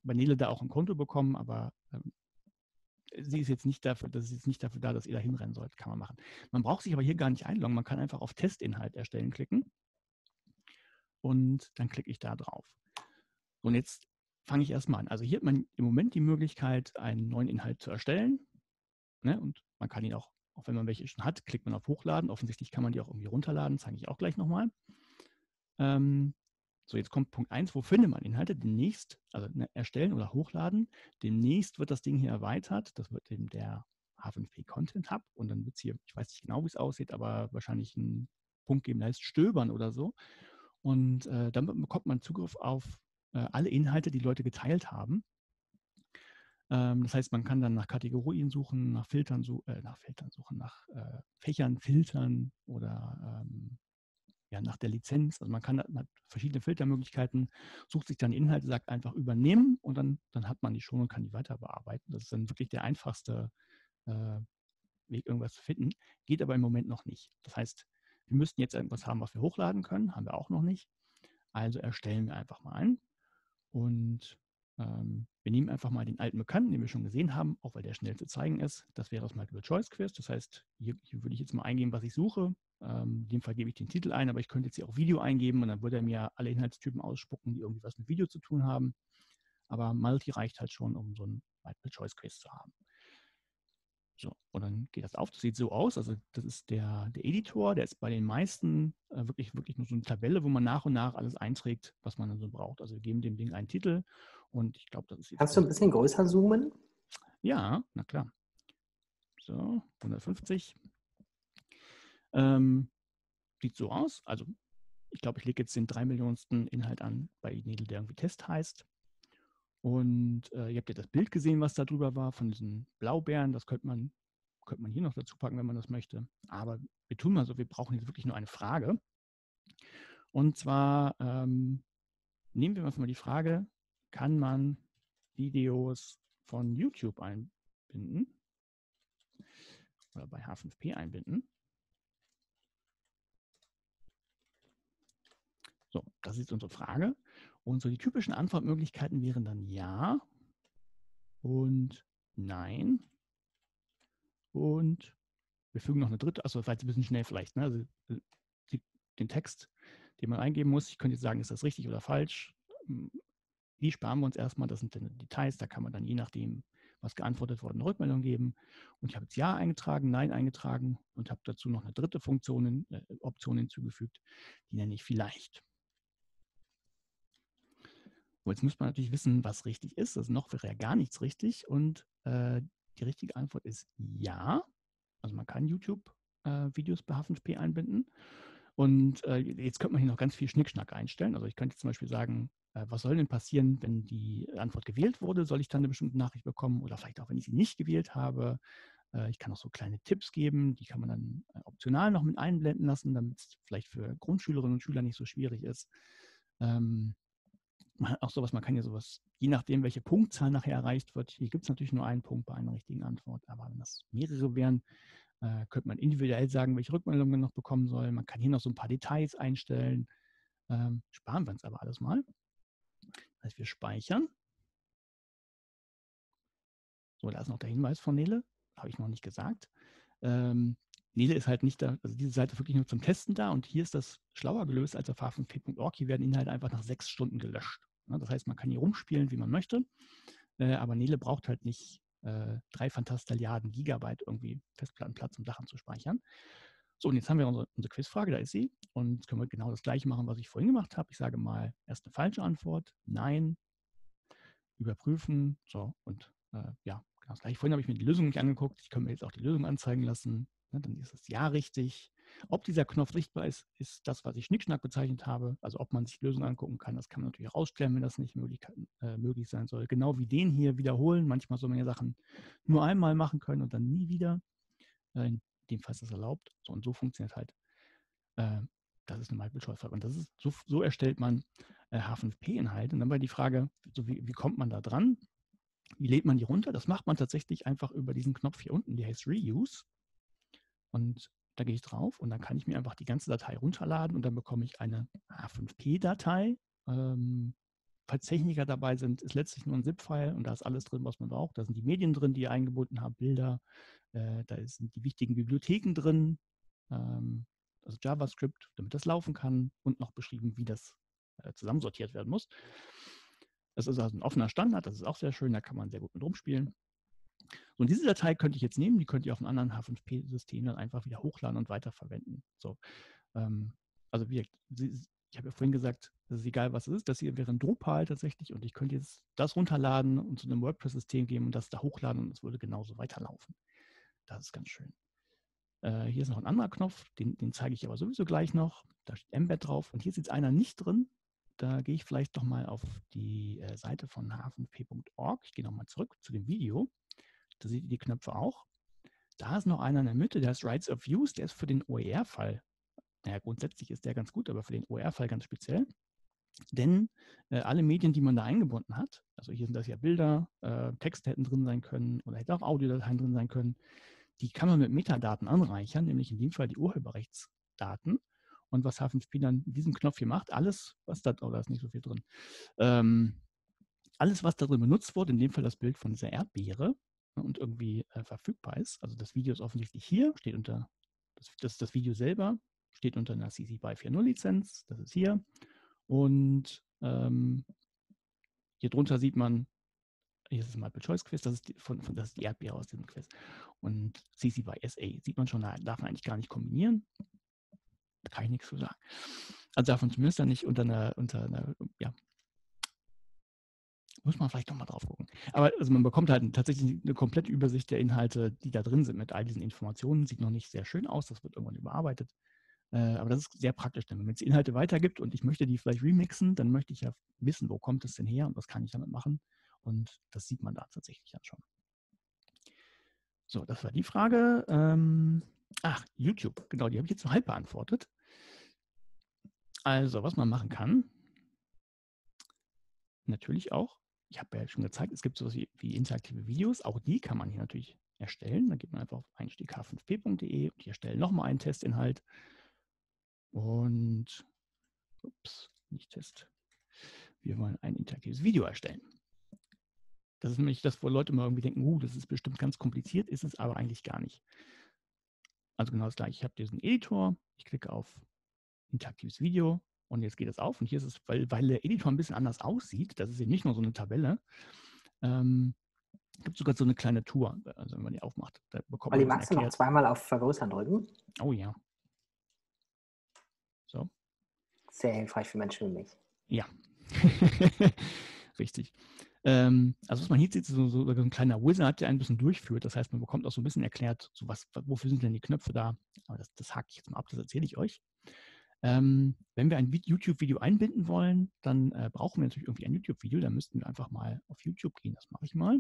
bei Nele da auch ein Konto bekommen, aber ähm, sie ist jetzt nicht dafür, das ist jetzt nicht dafür da, dass ihr da hinrennen sollt, kann man machen. Man braucht sich aber hier gar nicht einloggen, man kann einfach auf Testinhalt erstellen klicken und dann klicke ich da drauf. Und jetzt fange ich erstmal an. Also hier hat man im Moment die Möglichkeit, einen neuen Inhalt zu erstellen, ne? Und man kann ihn auch, auch wenn man welche schon hat, klickt man auf Hochladen. Offensichtlich kann man die auch irgendwie runterladen, zeige ich auch gleich nochmal. Ähm, so, jetzt kommt Punkt eins, wo findet man Inhalte? Demnächst, also ne, erstellen oder hochladen. Demnächst wird das Ding hier erweitert. Das wird eben der H fünf P Content Hub und dann wird es hier, ich weiß nicht genau, wie es aussieht, aber wahrscheinlich einen Punkt geben, der heißt Stöbern oder so. Und äh, dann bekommt man Zugriff auf äh, alle Inhalte, die Leute geteilt haben. Ähm, das heißt, man kann dann nach Kategorien suchen, nach Filtern, su äh, nach Filtern suchen, nach äh, Fächern filtern oder ähm, ja, nach der Lizenz. Also man kann man hat verschiedene Filtermöglichkeiten, sucht sich dann Inhalte, sagt einfach übernehmen und dann, dann hat man die schon und kann die weiter bearbeiten. Das ist dann wirklich der einfachste äh, Weg, irgendwas zu finden. Geht aber im Moment noch nicht. Das heißt, wir müssten jetzt irgendwas haben, was wir hochladen können. Haben wir auch noch nicht. Also erstellen wir einfach mal ein. Und ähm, wir nehmen einfach mal den alten Bekannten, den wir schon gesehen haben, auch weil der schnell zu zeigen ist. Das wäre das Multiple-Choice-Quiz. Das heißt, hier, hier würde ich jetzt mal eingeben, was ich suche. Ähm, in dem Fall gebe ich den Titel ein, aber ich könnte jetzt hier auch Video eingeben und dann würde er mir alle Inhaltstypen ausspucken, die irgendwie was mit Video zu tun haben. Aber Multi reicht halt schon, um so ein Multiple-Choice-Quiz zu haben. So, und dann geht das auf. Das sieht so aus. Also das ist der, der Editor, der ist bei den meisten äh, wirklich, wirklich nur so eine Tabelle, wo man nach und nach alles einträgt, was man dann so braucht. Also wir geben dem Ding einen Titel und ich glaube, das ist jetzt. Kannst du ein bisschen größer zoomen? Ja, na klar. So, hundertfünfzig. Ähm, sieht so aus. Also ich glaube, ich lege jetzt den drei Millionensten Inhalt an bei Nedel, der irgendwie Test heißt. Und äh, ihr habt ja das Bild gesehen, was da drüber war, von diesen Blaubeeren. Das könnte man, könnte man hier noch dazu packen, wenn man das möchte. Aber wir tun mal so, wir brauchen jetzt wirklich nur eine Frage. Und zwar ähm, nehmen wir mal die Frage, kann man Videos von YouTube einbinden oder bei H fünf P einbinden? So, das ist unsere Frage. Und so die typischen Antwortmöglichkeiten wären dann ja und nein und wir fügen noch eine dritte, also vielleicht ein bisschen schnell vielleicht, ne? Also die, den Text, den man eingeben muss. Ich könnte jetzt sagen, ist das richtig oder falsch? Die sparen wir uns erstmal, das sind dann Details, da kann man dann je nachdem, was geantwortet wurde, eine Rückmeldung geben. Und ich habe jetzt Ja eingetragen, Nein eingetragen und habe dazu noch eine dritte Funktion, äh, Option hinzugefügt, die nenne ich vielleicht. Und jetzt muss man natürlich wissen, was richtig ist. Also noch wäre ja gar nichts richtig. Und äh, die richtige Antwort ist Ja. Also man kann YouTube-Videos äh, bei H fünf P einbinden. Und äh, jetzt könnte man hier noch ganz viel Schnickschnack einstellen. Also ich könnte zum Beispiel sagen, äh, was soll denn passieren, wenn die Antwort gewählt wurde? Soll ich dann eine bestimmte Nachricht bekommen? Oder vielleicht auch, wenn ich sie nicht gewählt habe. Äh, ich kann auch so kleine Tipps geben, die kann man dann äh, optional noch mit einblenden lassen, damit es vielleicht für Grundschülerinnen und Schüler nicht so schwierig ist. Ähm, man hat auch sowas, man kann ja sowas, je nachdem, welche Punktzahl nachher erreicht wird, hier gibt es natürlich nur einen Punkt bei einer richtigen Antwort, aber wenn das mehrere wären, äh, könnte man individuell sagen, welche Rückmeldungen man noch bekommen soll. Man kann hier noch so ein paar Details einstellen. Ähm, sparen wir uns aber alles mal. Das heißt, wir speichern. So, da ist noch der Hinweis von Nele, habe ich noch nicht gesagt. Ähm, Nele ist halt nicht da, also diese Seite wirklich nur zum Testen da und hier ist das schlauer gelöst als auf h fünf p punkt org. Hier werden Inhalte einfach nach sechs Stunden gelöscht. Ja, das heißt, man kann hier rumspielen, wie man möchte, äh, aber Nele braucht halt nicht äh, drei Fantastilliarden Gigabyte irgendwie Festplattenplatz, um Sachen zu speichern. So, und jetzt haben wir unsere, unsere Quizfrage, da ist sie. Und jetzt können wir genau das gleiche machen, was ich vorhin gemacht habe. Ich sage mal erst eine falsche Antwort, nein, überprüfen, so, und äh, ja, genau das gleiche. Vorhin habe ich mir die Lösung nicht angeguckt. Ich kann mir jetzt auch die Lösung anzeigen lassen. Ne, dann ist das Ja richtig. Ob dieser Knopf sichtbar ist, ist das, was ich Schnickschnack bezeichnet habe. Also ob man sich die Lösung angucken kann, das kann man natürlich rausstellen, wenn das nicht möglich, äh, möglich sein soll. Genau wie den hier wiederholen. Manchmal soll man ja Sachen nur einmal machen können und dann nie wieder. Äh, in dem Fall ist das erlaubt. So, und so funktioniert halt. Äh, das ist eine Multiple-Choice-Frage. Und das ist, so, so erstellt man äh, H fünf P-Inhalte. Und dann war die Frage, so wie, wie kommt man da dran? Wie lädt man die runter? Das macht man tatsächlich einfach über diesen Knopf hier unten, der heißt Reuse. Und da gehe ich drauf und dann kann ich mir einfach die ganze Datei runterladen und dann bekomme ich eine H fünf P-Datei. Ähm, falls Techniker dabei sind, ist letztlich nur ein ZIP-File und da ist alles drin, was man braucht. Da sind die Medien drin, die ihr eingebunden habt, Bilder, äh, da sind die wichtigen Bibliotheken drin, ähm, also JavaScript, damit das laufen kann und noch beschrieben, wie das äh, zusammensortiert werden muss. Das ist also ein offener Standard, das ist auch sehr schön, da kann man sehr gut mit rumspielen. So, und diese Datei könnte ich jetzt nehmen, die könnt ihr auf einem anderen H fünf P-System dann einfach wieder hochladen und weiterverwenden. So, ähm, also wie, ich habe ja vorhin gesagt, das ist egal, was es ist. Das hier wäre ein Drupal tatsächlich und ich könnte jetzt das runterladen und zu einem WordPress-System geben und das da hochladen und es würde genauso weiterlaufen. Das ist ganz schön. Äh, hier ist noch ein anderer Knopf, den, den zeige ich aber sowieso gleich noch. Da steht Embed drauf und hier ist jetzt einer nicht drin. Da gehe ich vielleicht noch mal auf die äh, Seite von h fünf p punkt org. Ich gehe nochmal zurück zu dem Video. Da seht ihr die Knöpfe auch. Da ist noch einer in der Mitte, der ist Rights of Use, der ist für den O E R-Fall. Naja, grundsätzlich ist der ganz gut, aber für den O E R-Fall ganz speziell. Denn äh, alle Medien, die man da eingebunden hat, also hier sind das ja Bilder, äh, Texte hätten drin sein können oder hätte auch Audiodateien drin sein können, die kann man mit Metadaten anreichern, nämlich in dem Fall die Urheberrechtsdaten. Und was H fünf P dann in diesem Knopf hier macht, alles, was da, oh, da ist nicht so viel drin, ähm, alles, was da drin benutzt wurde, in dem Fall das Bild von dieser Erdbeere und irgendwie äh, verfügbar ist, also das Video ist offensichtlich hier, steht unter, das, das, das Video selber steht unter einer C C BY vier Punkt null Lizenz, das ist hier. Und ähm, hier drunter sieht man, hier ist das Multiple-Choice-Quiz, das, ist die, von, von, das ist die Erdbeere aus diesem Quiz. Und C C BY S A sieht man schon, da darf man eigentlich gar nicht kombinieren. Da kann ich nichts zu sagen. Also darf man zumindest dann nicht unter einer, unter einer, ja, muss man vielleicht nochmal drauf gucken. Aber also man bekommt halt tatsächlich eine komplette Übersicht der Inhalte, die da drin sind mit all diesen Informationen. Sieht noch nicht sehr schön aus, das wird irgendwann überarbeitet. Aber das ist sehr praktisch, denn wenn es Inhalte weitergibt und ich möchte die vielleicht remixen, dann möchte ich ja wissen, wo kommt es denn her und was kann ich damit machen. Und das sieht man da tatsächlich dann schon. So, das war die Frage. Ähm, ach, YouTube, genau, die habe ich jetzt nur halb beantwortet. Also, was man machen kann, natürlich auch, ich habe ja schon gezeigt, es gibt sowas wie, wie interaktive Videos, auch die kann man hier natürlich erstellen. Da geht man einfach auf einstieg h fünf p punkt de und ich erstelle nochmal einen Testinhalt. Und, ups, nicht Test. Wir wollen ein interaktives Video erstellen. Das ist nämlich das, wo Leute immer irgendwie denken, uh, das ist bestimmt ganz kompliziert, ist es aber eigentlich gar nicht. Also genau das gleiche. Ich habe diesen Editor, ich klicke auf interaktives Video und jetzt geht es auf. Und hier ist es, weil, weil der Editor ein bisschen anders aussieht, das ist eben nicht nur so eine Tabelle, ähm, gibt es sogar so eine kleine Tour, also wenn man die aufmacht. Da bekommt Olli, man magst du noch zweimal auf Vergrößern drücken? Oh ja. So. Sehr hilfreich für Menschen wie mich. Ja. Richtig. Ähm, also was man hier sieht, ist so, so ein kleiner Wizard, der ein bisschen durchführt. Das heißt, man bekommt auch so ein bisschen erklärt, so was, wofür sind denn die Knöpfe da. Aber das, das hake ich jetzt mal ab, das erzähle ich euch. Ähm, wenn wir ein YouTube-Video einbinden wollen, dann äh, brauchen wir natürlich irgendwie ein YouTube-Video. Da müssten wir einfach mal auf YouTube gehen. Das mache ich mal.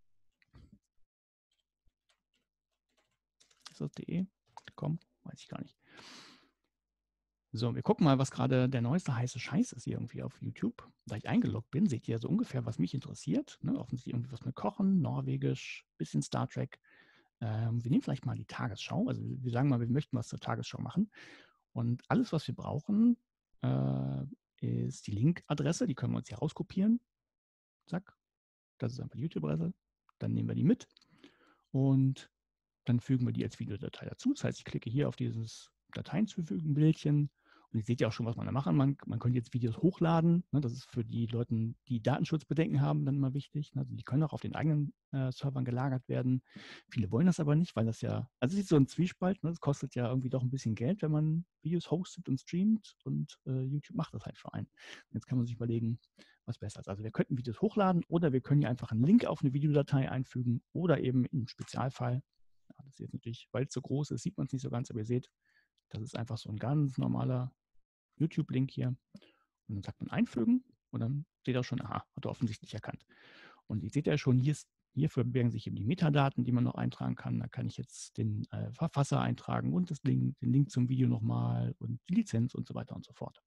Ist das de? Komm, weiß ich gar nicht. So, wir gucken mal, was gerade der neueste heiße Scheiß ist hier irgendwie auf YouTube. Da ich eingeloggt bin, seht ihr so ungefähr, was mich interessiert. Ne? Offensichtlich irgendwie was mit Kochen, Norwegisch, bisschen Star Trek. Ähm, wir nehmen vielleicht mal die Tagesschau. Also wir sagen mal, wir möchten was zur Tagesschau machen. Und alles, was wir brauchen, äh, ist die Link-Adresse. Die können wir uns hier rauskopieren. Zack. Das ist einfach die YouTube-Adresse. Dann nehmen wir die mit. Und dann fügen wir die als Videodatei dazu. Das heißt, ich klicke hier auf dieses Dateien zufügen, Bildchen. Und ihr seht ja auch schon, was man da machen kann. Man, man könnte jetzt Videos hochladen. Ne? Das ist für die Leute, die Datenschutzbedenken haben, dann immer wichtig. Ne? Also die können auch auf den eigenen äh, Servern gelagert werden. Viele wollen das aber nicht, weil das ja, also es ist so ein Zwiespalt. Ne? Das kostet ja irgendwie doch ein bisschen Geld, wenn man Videos hostet und streamt. Und äh, YouTube macht das halt für einen. Jetzt kann man sich überlegen, was besser ist. Also wir könnten Videos hochladen oder wir können hier einfach einen Link auf eine Videodatei einfügen oder eben im Spezialfall, ja, das ist jetzt natürlich, weil es so groß ist, sieht man es nicht so ganz, aber ihr seht, das ist einfach so ein ganz normaler YouTube-Link hier. Und dann sagt man einfügen und dann seht ihr auch schon, aha, hat er offensichtlich erkannt. Und ihr seht ja schon, hier, ist, hier verbergen sich eben die Metadaten, die man noch eintragen kann. Da kann ich jetzt den äh, Verfasser eintragen und das Link, den Link zum Video nochmal und die Lizenz und so weiter und so fort.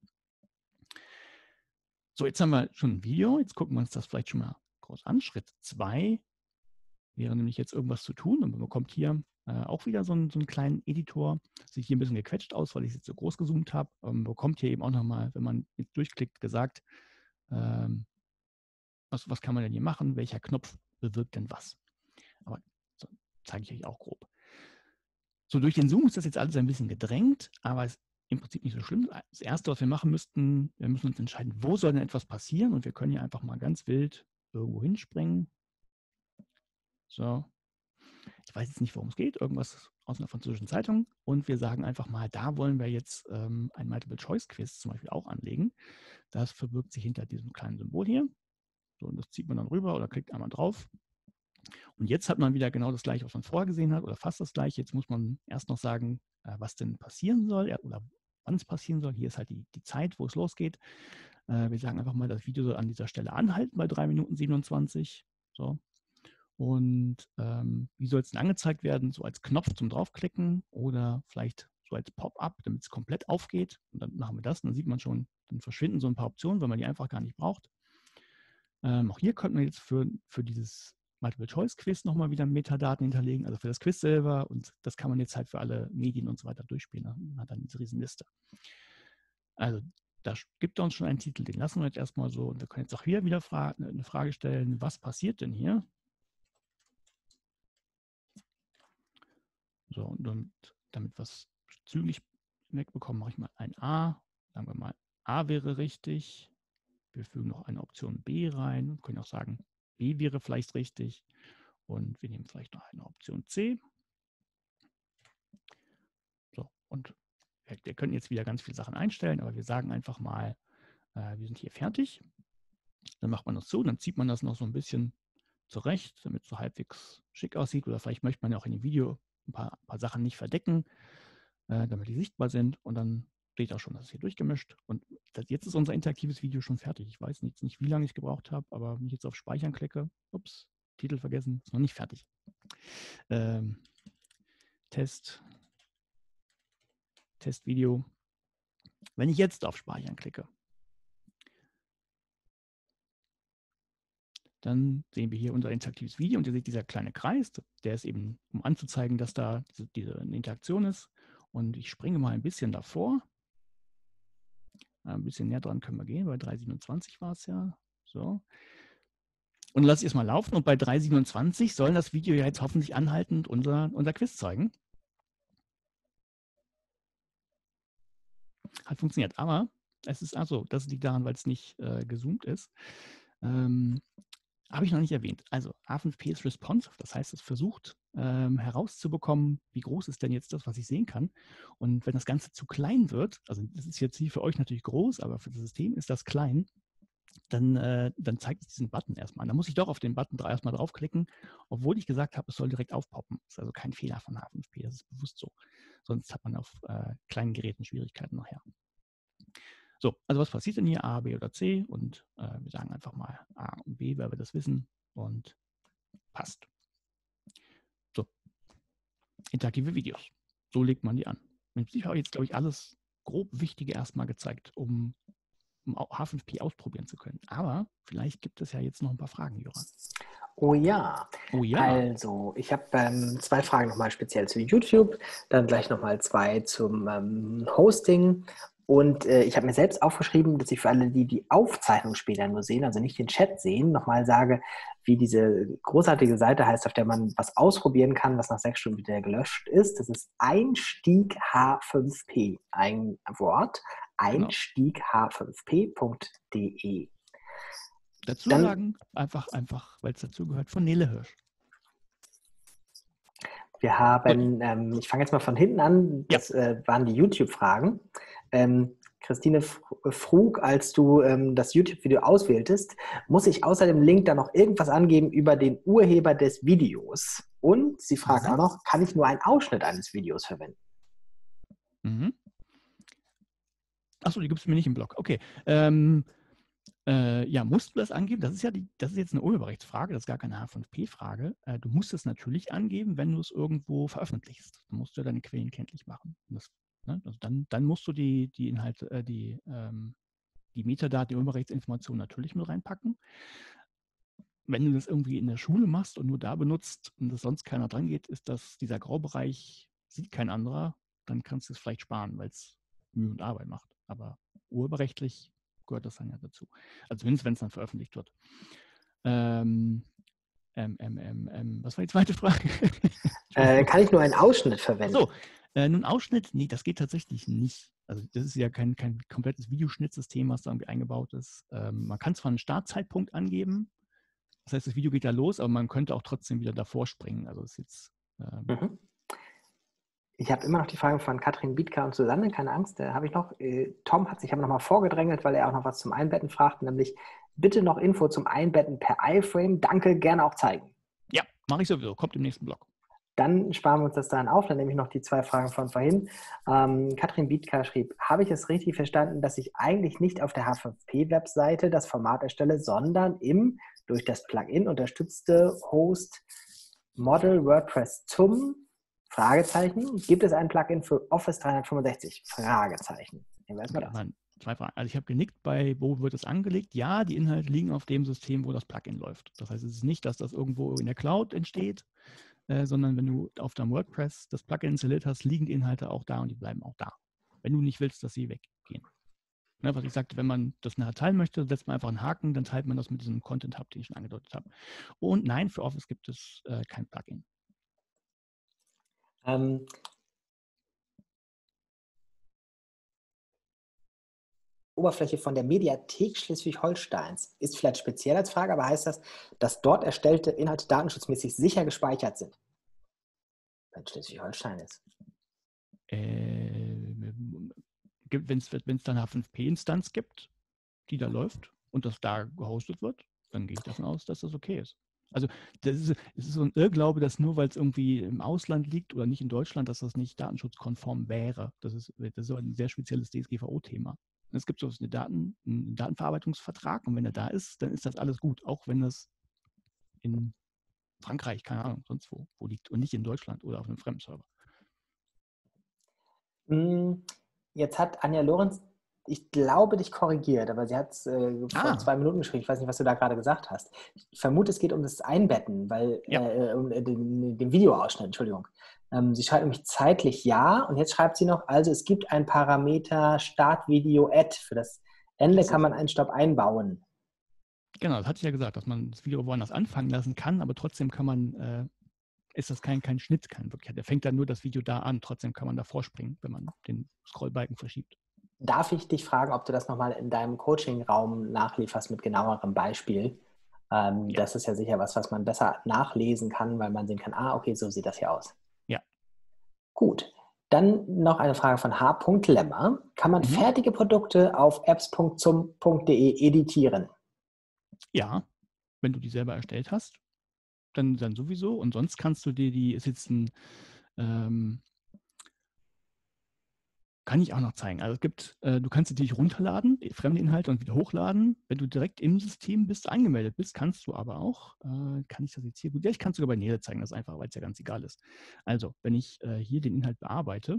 So, jetzt haben wir schon ein Video. Jetzt gucken wir uns das vielleicht schon mal groß an. Schritt zwei wäre nämlich jetzt irgendwas zu tun. Und man bekommt hier äh, auch wieder so einen, so einen kleinen Editor. Sieht hier ein bisschen gequetscht aus, weil ich es jetzt so groß gezoomt habe. Man bekommt hier eben auch nochmal, wenn man jetzt durchklickt, gesagt, ähm, was, was kann man denn hier machen, welcher Knopf bewirkt denn was. Aber so zeige ich euch auch grob. So, durch den Zoom ist das jetzt alles ein bisschen gedrängt, aber es ist im Prinzip nicht so schlimm. Das Erste, was wir machen müssten, wir müssen uns entscheiden, wo soll denn etwas passieren, und wir können hier einfach mal ganz wild irgendwo hinspringen. So, ich weiß jetzt nicht, worum es geht, irgendwas aus einer französischen Zeitung, und wir sagen einfach mal, da wollen wir jetzt ähm, ein Multiple-Choice-Quiz zum Beispiel auch anlegen. Das verbirgt sich hinter diesem kleinen Symbol hier. So, und das zieht man dann rüber oder klickt einmal drauf. Und jetzt hat man wieder genau das Gleiche, was man vorher gesehen hat, oder fast das Gleiche. Jetzt muss man erst noch sagen, äh, was denn passieren soll oder wann es passieren soll. Hier ist halt die, die Zeit, wo es losgeht. Äh, wir sagen einfach mal, das Video soll an dieser Stelle anhalten bei drei Minuten siebenundzwanzig. So. Und ähm, wie soll es denn angezeigt werden? So als Knopf zum Draufklicken oder vielleicht so als Pop-up, damit es komplett aufgeht. Und dann machen wir das. Und dann sieht man schon, dann verschwinden so ein paar Optionen, weil man die einfach gar nicht braucht. Ähm, auch hier könnten wir jetzt für, für dieses Multiple-Choice-Quiz nochmal wieder Metadaten hinterlegen, also für das Quiz selber, und das kann man jetzt halt für alle Medien und so weiter durchspielen. Man hat dann diese Riesenliste. Also da gibt er uns schon einen Titel, den lassen wir jetzt erstmal so, und wir können jetzt auch hier wieder fra eine Frage stellen, was passiert denn hier? So, und damit, damit wir es zügig wegbekommen, mache ich mal ein A. Sagen wir mal, A wäre richtig. Wir fügen noch eine Option B rein und können auch sagen, B wäre vielleicht richtig. Und wir nehmen vielleicht noch eine Option C. So, und wir, wir können jetzt wieder ganz viele Sachen einstellen, aber wir sagen einfach mal, äh, wir sind hier fertig. Dann macht man das so, dann zieht man das noch so ein bisschen zurecht, damit es so halbwegs schick aussieht. Oder vielleicht möchte man ja auch in dem Video ein paar, ein paar Sachen nicht verdecken, äh, damit die sichtbar sind. Und dann steht auch schon, das ist hier durchgemischt. Und das, jetzt ist unser interaktives Video schon fertig. Ich weiß jetzt nicht, wie lange ich gebraucht habe, aber wenn ich jetzt auf Speichern klicke, ups, Titel vergessen, ist noch nicht fertig. Ähm, Test, Testvideo. Wenn ich jetzt auf Speichern klicke, dann sehen wir hier unser interaktives Video, und ihr seht, dieser kleine Kreis, der ist eben, um anzuzeigen, dass da diese, diese Interaktion ist. Und ich springe mal ein bisschen davor. Ein bisschen näher dran können wir gehen, bei drei siebenundzwanzig war es ja. So. Und lasse ich es mal laufen, und bei drei siebenundzwanzig soll das Video ja jetzt hoffentlich anhaltend unser, unser Quiz zeigen. Hat funktioniert, aber es ist, also, das liegt daran, weil es nicht äh, gezoomt ist. Ähm, Habe ich noch nicht erwähnt. Also A fünf P ist responsive, das heißt, es versucht ähm, herauszubekommen, wie groß ist denn jetzt das, was ich sehen kann. Und wenn das Ganze zu klein wird, also das ist jetzt hier für euch natürlich groß, aber für das System ist das klein, dann, äh, dann zeigt es diesen Button erstmal an. Da muss ich doch auf den Button erstmal draufklicken, obwohl ich gesagt habe, es soll direkt aufpoppen. Das ist also kein Fehler von A fünf P, das ist bewusst so. Sonst hat man auf äh, kleinen Geräten Schwierigkeiten nachher. So, also was passiert denn hier? A, B oder C? Und äh, wir sagen einfach mal A und B, weil wir das wissen, und passt. So, interaktive Videos. So legt man die an. Ich habe jetzt, glaube ich, alles grob Wichtige erstmal gezeigt, um, um H fünf P ausprobieren zu können. Aber vielleicht gibt es ja jetzt noch ein paar Fragen, Joran. Oh ja. Oh ja. Also, ich habe ähm, zwei Fragen nochmal speziell zu YouTube, dann gleich nochmal zwei zum ähm, Hosting. Und äh, ich habe mir selbst aufgeschrieben, dass ich für alle, die die Aufzeichnung später nur sehen, also nicht den Chat sehen, nochmal sage, wie diese großartige Seite heißt, auf der man was ausprobieren kann, was nach sechs Stunden wieder gelöscht ist. Das ist Einstieg H fünf P, ein Wort, Genau. einstieg h fünf p punkt de. Dazu Dann, sagen, einfach, einfach, weil es dazu gehört, von Nele Hirsch. Wir haben, ähm, ich fange jetzt mal von hinten an, das Ja. äh, waren die YouTube-Fragen. Ähm, Christine frug, als du ähm, das YouTube-Video auswähltest, muss ich außer dem Link dann noch irgendwas angeben über den Urheber des Videos? Und sie fragt mhm. auch noch, kann ich nur einen Ausschnitt eines Videos verwenden? Mhm. Achso, die gibt es mir nicht im Blog. Okay. Ähm, Äh, ja, musst du das angeben? Das ist ja die, das ist jetzt eine Urheberrechtsfrage, das ist gar keine H fünf P-Frage. Äh, du musst es natürlich angeben, wenn du es irgendwo veröffentlichst. Dann musst du deine Quellen kenntlich machen. Das, ne? Also dann, dann musst du die, die Inhalte, äh, die, ähm, die Metadaten, die Urheberrechtsinformationen natürlich mit reinpacken. Wenn du das irgendwie in der Schule machst und nur da benutzt und das sonst keiner dran geht, ist das, dieser Graubereich, sieht kein anderer, dann kannst du es vielleicht sparen, weil es Mühe und Arbeit macht. Aber urheberrechtlich gehört das dann ja dazu. Also zumindest, wenn es dann veröffentlicht wird. Ähm, ähm, ähm, ähm, ähm, was war die zweite Frage? Äh, kann ich nur einen Ausschnitt verwenden? So, äh, nun Ausschnitt, nee, das geht tatsächlich nicht. Also das ist ja kein, kein komplettes Videoschnittsystem, was da irgendwie eingebaut ist. Ähm, man kann zwar einen Startzeitpunkt angeben, das heißt, das Video geht da los, aber man könnte auch trotzdem wieder davor springen. Also das ist jetzt... Ähm, Mhm. Ich habe immer noch die Frage von Katrin Bietka und Susanne, keine Angst, da habe ich noch. Äh, Tom hat sich aber noch mal vorgedrängelt, weil er auch noch was zum Einbetten fragt, nämlich bitte noch Info zum Einbetten per iFrame. Danke, gerne auch zeigen. ja, mache ich sowieso, kommt im nächsten Blog. Dann sparen wir uns das dann auf, dann nehme ich noch die zwei Fragen von vorhin. Ähm, Katrin Bietka schrieb, habe ich es richtig verstanden, dass ich eigentlich nicht auf der H fünf P-Webseite das Format erstelle, sondern im durch das Plugin unterstützte Host Model WordPress zum Fragezeichen. Gibt es ein Plugin für Office dreihundertfünfundsechzig? Fragezeichen. Nehmen wir erstmal Okay, das. man, zwei Fragen. Also ich habe genickt bei, wo wird es angelegt? Ja, die Inhalte liegen auf dem System, wo das Plugin läuft. Das heißt, es ist nicht, dass das irgendwo in der Cloud entsteht, äh, sondern wenn du auf deinem WordPress das Plugin installiert hast, liegen die Inhalte auch da und die bleiben auch da. Wenn du nicht willst, dass sie weggehen. Ne, was ich sagte, wenn man das nachher teilen möchte, setzt man einfach einen Haken, dann teilt man das mit diesem Content-Hub, den ich schon angedeutet habe. Und nein, für Office gibt es äh, kein Plugin. Ähm, Oberfläche von der Mediathek Schleswig-Holsteins ist vielleicht speziell als Frage, aber heißt das, dass dort erstellte Inhalte datenschutzmäßig sicher gespeichert sind? Wenn Schleswig-Holstein ist. Äh, wenn es dann eine H fünf P-Instanz gibt, die da läuft und das da gehostet wird, dann gehe ich davon aus, dass das okay ist. Also das ist, es ist so ein Irrglaube, dass nur weil es irgendwie im Ausland liegt oder nicht in Deutschland, dass das nicht datenschutzkonform wäre. Das ist, das ist so ein sehr spezielles D S G V O-Thema. Es gibt so eine Daten, einen Datenverarbeitungsvertrag und wenn er da ist, dann ist das alles gut, auch wenn das in Frankreich, keine Ahnung, sonst wo, wo liegt und nicht in Deutschland oder auf einem Fremdserver. Jetzt hat Anja Lorenz, ich glaube, dich korrigiert, aber sie hat es äh, vor Ah. zwei Minuten geschrieben. Ich weiß nicht, was du da gerade gesagt hast. Ich vermute, es geht um das Einbetten, weil Ja. äh, um den, den Videoausschnitt, Entschuldigung. Ähm, sie schreibt nämlich zeitlich ja und jetzt schreibt sie noch, also es gibt ein Parameter Startvideo Add. Für das Ende Das kann man einen Stopp einbauen. Genau, das hatte ich ja gesagt, dass man das Video woanders anfangen lassen kann, aber trotzdem kann man, äh, ist das kein, kein Schnitt, kein wirklich. Der fängt dann nur das Video da an, trotzdem kann man da vorspringen, wenn man den Scrollbalken verschiebt. Darf ich dich fragen, ob du das nochmal in deinem Coaching-Raum nachlieferst mit genauerem Beispiel? Ähm, Ja. Das ist ja sicher was, was man besser nachlesen kann, weil man sehen kann, ah, okay, so sieht das hier aus. Ja. Gut. Dann noch eine Frage von H. Lemmer. Kann man Mhm. fertige Produkte auf apps punkt zum punkt de editieren? Ja, wenn du die selber erstellt hast, dann, dann sowieso. Und sonst kannst du dir die, ist jetzt ein, ähm, kann ich auch noch zeigen. Also es gibt, äh, du kannst sie dich runterladen, fremde Inhalte und wieder hochladen. Wenn du direkt im System bist, angemeldet bist, kannst du aber auch, äh, kann ich das jetzt hier gut, ja, ich kann es sogar bei Nele zeigen, das ist einfach, weil es ja ganz egal ist. Also, wenn ich äh, hier den Inhalt bearbeite,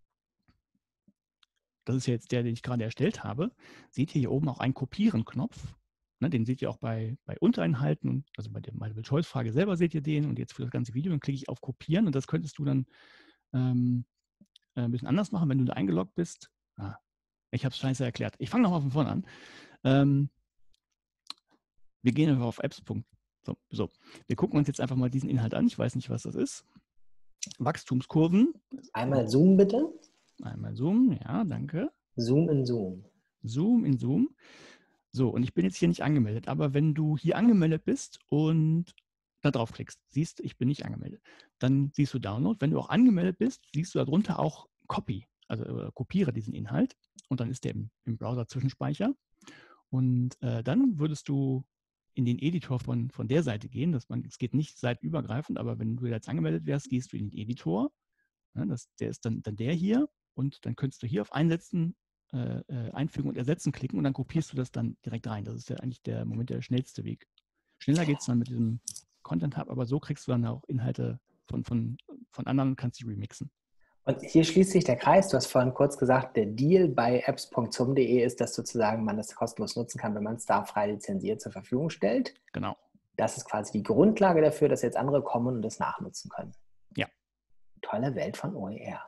das ist ja jetzt der, den ich gerade erstellt habe, seht ihr hier oben auch einen Kopieren-Knopf. Ne, den seht ihr auch bei, bei Unterinhalten, und also bei der Multiple-Choice-Frage selber seht ihr den und jetzt für das ganze Video, dann klicke ich auf Kopieren und das könntest du dann ähm, ein bisschen anders machen, wenn du da eingeloggt bist. Ah, ich habe es scheiße erklärt. Ich fange nochmal von vorne an. Ähm, wir gehen einfach auf apps. So, so, wir gucken uns jetzt einfach mal diesen Inhalt an. Ich weiß nicht, was das ist. Wachstumskurven. Einmal Zoom bitte. Einmal Zoom, ja, danke. Zoom in Zoom. Zoom in Zoom. So, und ich bin jetzt hier nicht angemeldet, aber wenn du hier angemeldet bist und da drauf klickst, siehst, ich bin nicht angemeldet, dann siehst du Download. Wenn du auch angemeldet bist, siehst du darunter auch Copy, also äh, kopiere diesen Inhalt und dann ist der im, im Browser Zwischenspeicher und äh, dann würdest du in den Editor von, von der Seite gehen. Das man, es geht nicht seitenübergreifend, aber wenn du jetzt angemeldet wärst, gehst du in den Editor. Ja, das, der ist dann, dann der hier und dann könntest du hier auf Einsetzen Äh, einfügen und ersetzen klicken und dann kopierst du das dann direkt rein. Das ist ja eigentlich der Moment der schnellste Weg. Schneller geht es dann mit diesem Content Hub, aber so kriegst du dann auch Inhalte von, von, von anderen und kannst sie remixen. Und hier schließt sich der Kreis. Du hast vorhin kurz gesagt, der Deal bei apps punkt zum punkt de ist, dass sozusagen man das kostenlos nutzen kann, wenn man es da frei lizenziert zur Verfügung stellt. Genau. Das ist quasi die Grundlage dafür, dass jetzt andere kommen und das nachnutzen können. Ja. Tolle Welt von O E R.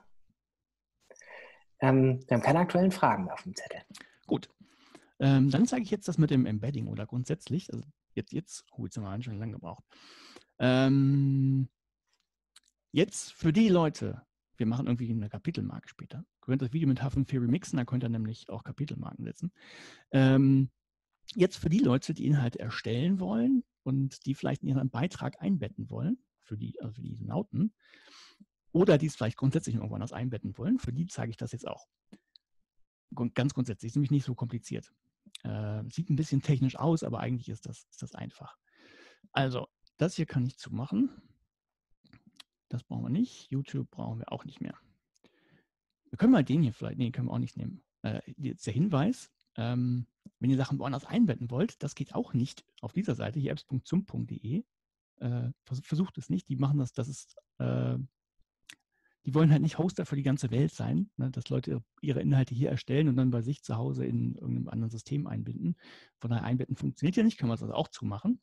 Ähm, wir haben keine aktuellen Fragen mehr auf dem Zettel. Gut. Ähm, dann zeige ich jetzt das mit dem Embedding oder grundsätzlich. Also jetzt, jetzt, oh, jetzt haben wir schon lange gebraucht. Ähm, jetzt für die Leute, wir machen irgendwie eine Kapitelmarke später. Ihr könnt das Video mit H fünf P remixen, da könnt ihr nämlich auch Kapitelmarken setzen. Ähm, jetzt für die Leute, die Inhalte erstellen wollen und die vielleicht in ihren Beitrag einbetten wollen, für die, also für die Isonauten, oder die es vielleicht grundsätzlich irgendwo anders einbetten wollen, für die zeige ich das jetzt auch. Ganz grundsätzlich, ist nämlich nicht so kompliziert. Äh, sieht ein bisschen technisch aus, aber eigentlich ist das, ist das einfach. Also, das hier kann ich zumachen. Das brauchen wir nicht. YouTube brauchen wir auch nicht mehr. Wir können mal den hier vielleicht, nee, können wir auch nicht nehmen. Äh, jetzt der Hinweis, ähm, wenn ihr Sachen woanders einbetten wollt, das geht auch nicht auf dieser Seite, hier apps punkt zum punkt de. Äh, versucht es nicht, die machen das, das ist, äh, die wollen halt nicht Hoster für die ganze Welt sein, ne, dass Leute ihre Inhalte hier erstellen und dann bei sich zu Hause in irgendeinem anderen System einbinden. Von daher einbetten funktioniert ja nicht, können wir das also auch zumachen.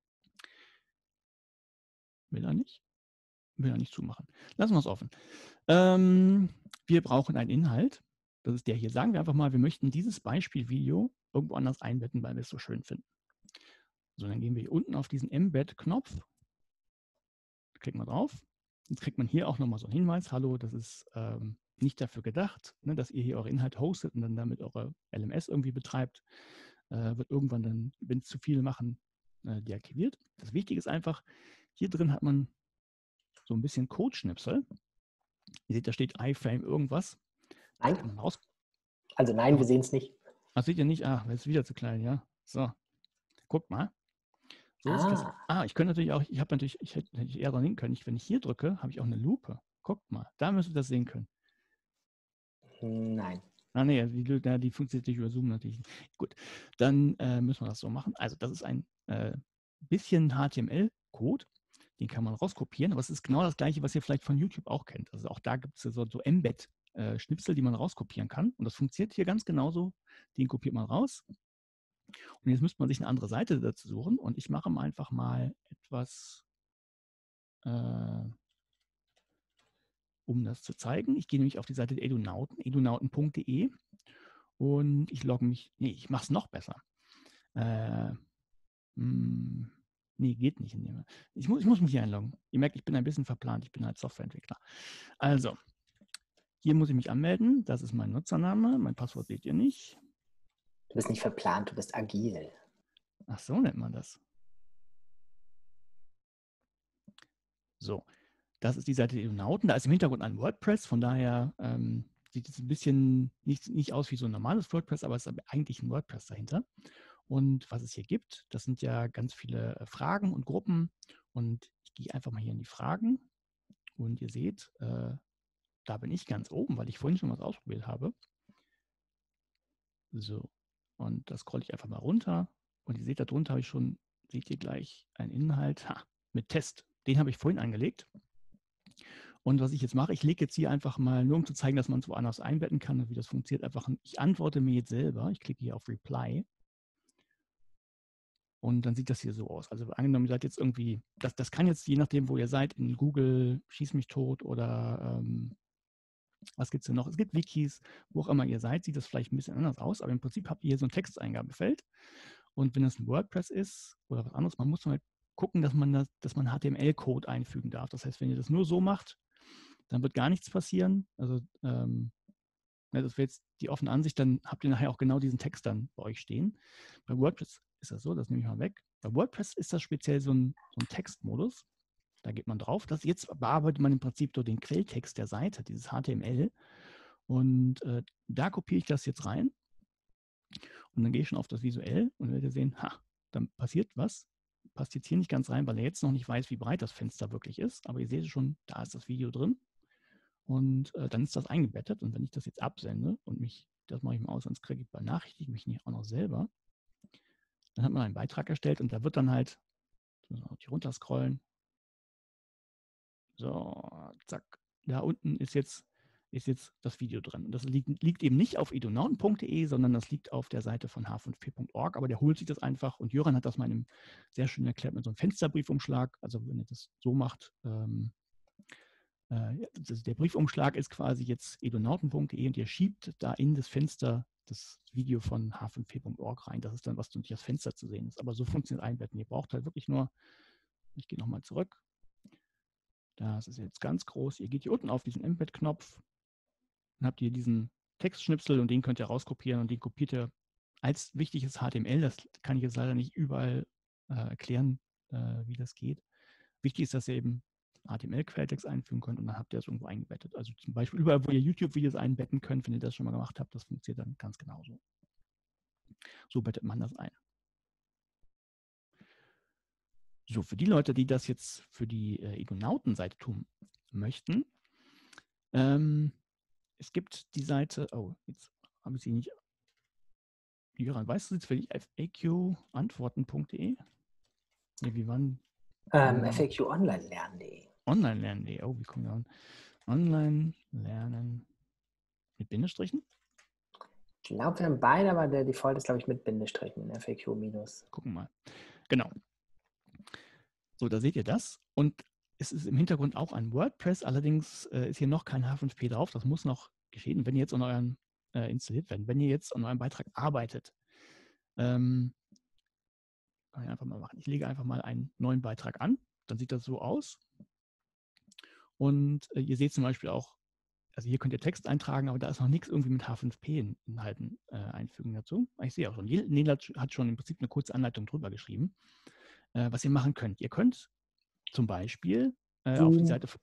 Will er nicht? Will er nicht zumachen. Lassen wir es offen. Ähm, wir brauchen einen Inhalt. Das ist der hier. Sagen wir einfach mal, wir möchten dieses Beispielvideo irgendwo anders einbetten, weil wir es so schön finden. So, dann gehen wir hier unten auf diesen Embed-Knopf. Klicken wir drauf. Jetzt kriegt man hier auch nochmal so einen Hinweis. Hallo, das ist ähm, nicht dafür gedacht, ne, dass ihr hier eure Inhalte hostet und dann damit eure L M S irgendwie betreibt. Äh, wird irgendwann dann, wenn es zu viele machen, äh, deaktiviert. Das Wichtige ist einfach, hier drin hat man so ein bisschen Codeschnipsel. Ihr seht, da steht iFrame irgendwas. Nein. Kann man raus. Also nein, wir sehen es nicht. Ach, seht ihr nicht? Ah, das ist wieder zu klein, ja. So, guckt mal. So ah. Sieht das aus. Ah, ich könnte natürlich auch, ich habe natürlich, ich hätte, hätte ich eher dran hinken können. Ich, wenn ich hier drücke, habe ich auch eine Lupe. Guckt mal, da müsst ihr das sehen können. Nein. Ah, nee, die, die funktioniert nicht über Zoom natürlich. Gut, dann äh, müssen wir das so machen. Also, das ist ein äh, bisschen H T M L-Code. Den kann man rauskopieren, aber es ist genau das Gleiche, was ihr vielleicht von YouTube auch kennt. Also auch da gibt es so, so Embed-Schnipsel, die man rauskopieren kann. Und das funktioniert hier ganz genauso. Den kopiert man raus. Und jetzt müsste man sich eine andere Seite dazu suchen. Und ich mache einfach mal etwas, äh, um das zu zeigen. Ich gehe nämlich auf die Seite der Edunauten, edunauten punkt de. Und ich logge mich, nee, ich mache es noch besser. Äh, mh, Nee, geht nicht. Ich muss, ich muss mich hier einloggen. Ihr merkt, ich bin ein bisschen verplant. Ich bin halt Softwareentwickler. Also, hier muss ich mich anmelden. Das ist mein Nutzername. Mein Passwort seht ihr nicht. Du bist nicht verplant, du bist agil. Ach so, nennt man das. So, das ist die Seite der Edunauten. Da ist im Hintergrund ein WordPress. Von daher ähm, sieht es ein bisschen nicht, nicht aus wie so ein normales WordPress, aber es ist eigentlich ein WordPress dahinter. Und was es hier gibt, das sind ja ganz viele Fragen und Gruppen. Und ich gehe einfach mal hier in die Fragen. Und ihr seht, äh, da bin ich ganz oben, weil ich vorhin schon was ausprobiert habe. So, und das scrolle ich einfach mal runter. Und ihr seht, darunter habe ich schon, seht ihr gleich einen Inhalt ha, mit Test. Den habe ich vorhin angelegt. Und was ich jetzt mache, ich lege jetzt hier einfach mal, nur um zu zeigen, dass man es woanders einbetten kann und wie das funktioniert, einfach, ich antworte mir jetzt selber. Ich klicke hier auf Reply. Und dann sieht das hier so aus. Also angenommen, ihr seid jetzt irgendwie, das, das kann jetzt je nachdem, wo ihr seid, in Google, Schieß mich tot oder ähm, was gibt es denn noch? Es gibt Wikis, wo auch immer ihr seid, sieht das vielleicht ein bisschen anders aus, aber im Prinzip habt ihr hier so ein Texteingabefeld. Und wenn das ein WordPress ist oder was anderes, man muss halt gucken, dass man, das, dass man H T M L-Code einfügen darf. Das heißt, wenn ihr das nur so macht, dann wird gar nichts passieren. Also ähm, das wäre jetzt die offene Ansicht, dann habt ihr nachher auch genau diesen Text dann bei euch stehen. Bei WordPress ist das so, das nehme ich mal weg. Bei WordPress ist das speziell so ein, so ein Textmodus. Da geht man drauf. Das jetzt bearbeitet man im Prinzip so den Quelltext der Seite, dieses H T M L. Und äh, da kopiere ich das jetzt rein. Und dann gehe ich schon auf das Visuell und werdet sehen, ha, dann passiert was. Passt jetzt hier nicht ganz rein, weil er jetzt noch nicht weiß, wie breit das Fenster wirklich ist. Aber ihr seht schon, da ist das Video drin. Und äh, dann ist das eingebettet. Und wenn ich das jetzt absende und mich, das mache ich mal aus, sonst kriege ich benachrichtigt mich nicht auch noch selber, dann hat man einen Beitrag erstellt und da wird dann halt, die runterscrollen. So, zack. Da unten ist jetzt, ist jetzt das Video drin. Und das liegt, liegt eben nicht auf edunauten punkt de, sondern das liegt auf der Seite von h fünf p punkt org. Aber der holt sich das einfach. Und Jöran hat das mal in einem sehr schön erklärt mit so einem Fensterbriefumschlag. Also wenn ihr das so macht, ähm, äh, also der Briefumschlag ist quasi jetzt edonauten punkt de und ihr schiebt da in das Fenster das Video von h fünf p punkt org rein. Das ist dann, was durch das Fenster zu sehen ist. Aber so funktioniert Einbetten. Ihr braucht halt wirklich nur, ich gehe nochmal zurück. Das ist jetzt ganz groß. Ihr geht hier unten auf diesen Embed-Knopf. Dann habt ihr diesen Textschnipsel und den könnt ihr rauskopieren und den kopiert ihr als wichtiges H T M L. Das kann ich jetzt leider nicht überall äh, erklären, äh, wie das geht. Wichtig ist, dass ihr eben H T M L-Quelltext einfügen könnt und dann habt ihr das irgendwo eingebettet. Also zum Beispiel überall, wo ihr YouTube-Videos einbetten könnt, wenn ihr das schon mal gemacht habt, das funktioniert dann ganz genauso. So bettet man das ein. So, für die Leute, die das jetzt für die äh, Edonauten-Seite tun möchten, ähm, es gibt die Seite, oh, jetzt habe ich sie nicht. Jöran, weißt du jetzt für die f a q antworten punkt de? Nee, wie waren? Ähm, f a q online lernen punkt de. Online lernen punkt de, oh, wie kommen wir an? Online lernen mit Bindestrichen? Ich glaube, wir haben beide, aber der Default ist, glaube ich, mit Bindestrichen in F A Q minus. Gucken wir mal. Genau. So, da seht ihr das. Und es ist im Hintergrund auch ein WordPress, allerdings äh, ist hier noch kein H fünf P drauf. Das muss noch geschehen, wenn ihr jetzt an euren äh, installiert werden. Wenn ihr jetzt an eurem Beitrag arbeitet, ähm, kann ich einfach mal machen. Ich lege einfach mal einen neuen Beitrag an. Dann sieht das so aus. Und äh, ihr seht zum Beispiel auch, also hier könnt ihr Text eintragen, aber da ist noch nichts irgendwie mit H fünf P-Inhalten äh, einfügen dazu. Ich sehe auch schon, Nela hat schon im Prinzip eine kurze Anleitung drüber geschrieben, äh, was ihr machen könnt. Ihr könnt zum Beispiel äh, auf die Seite von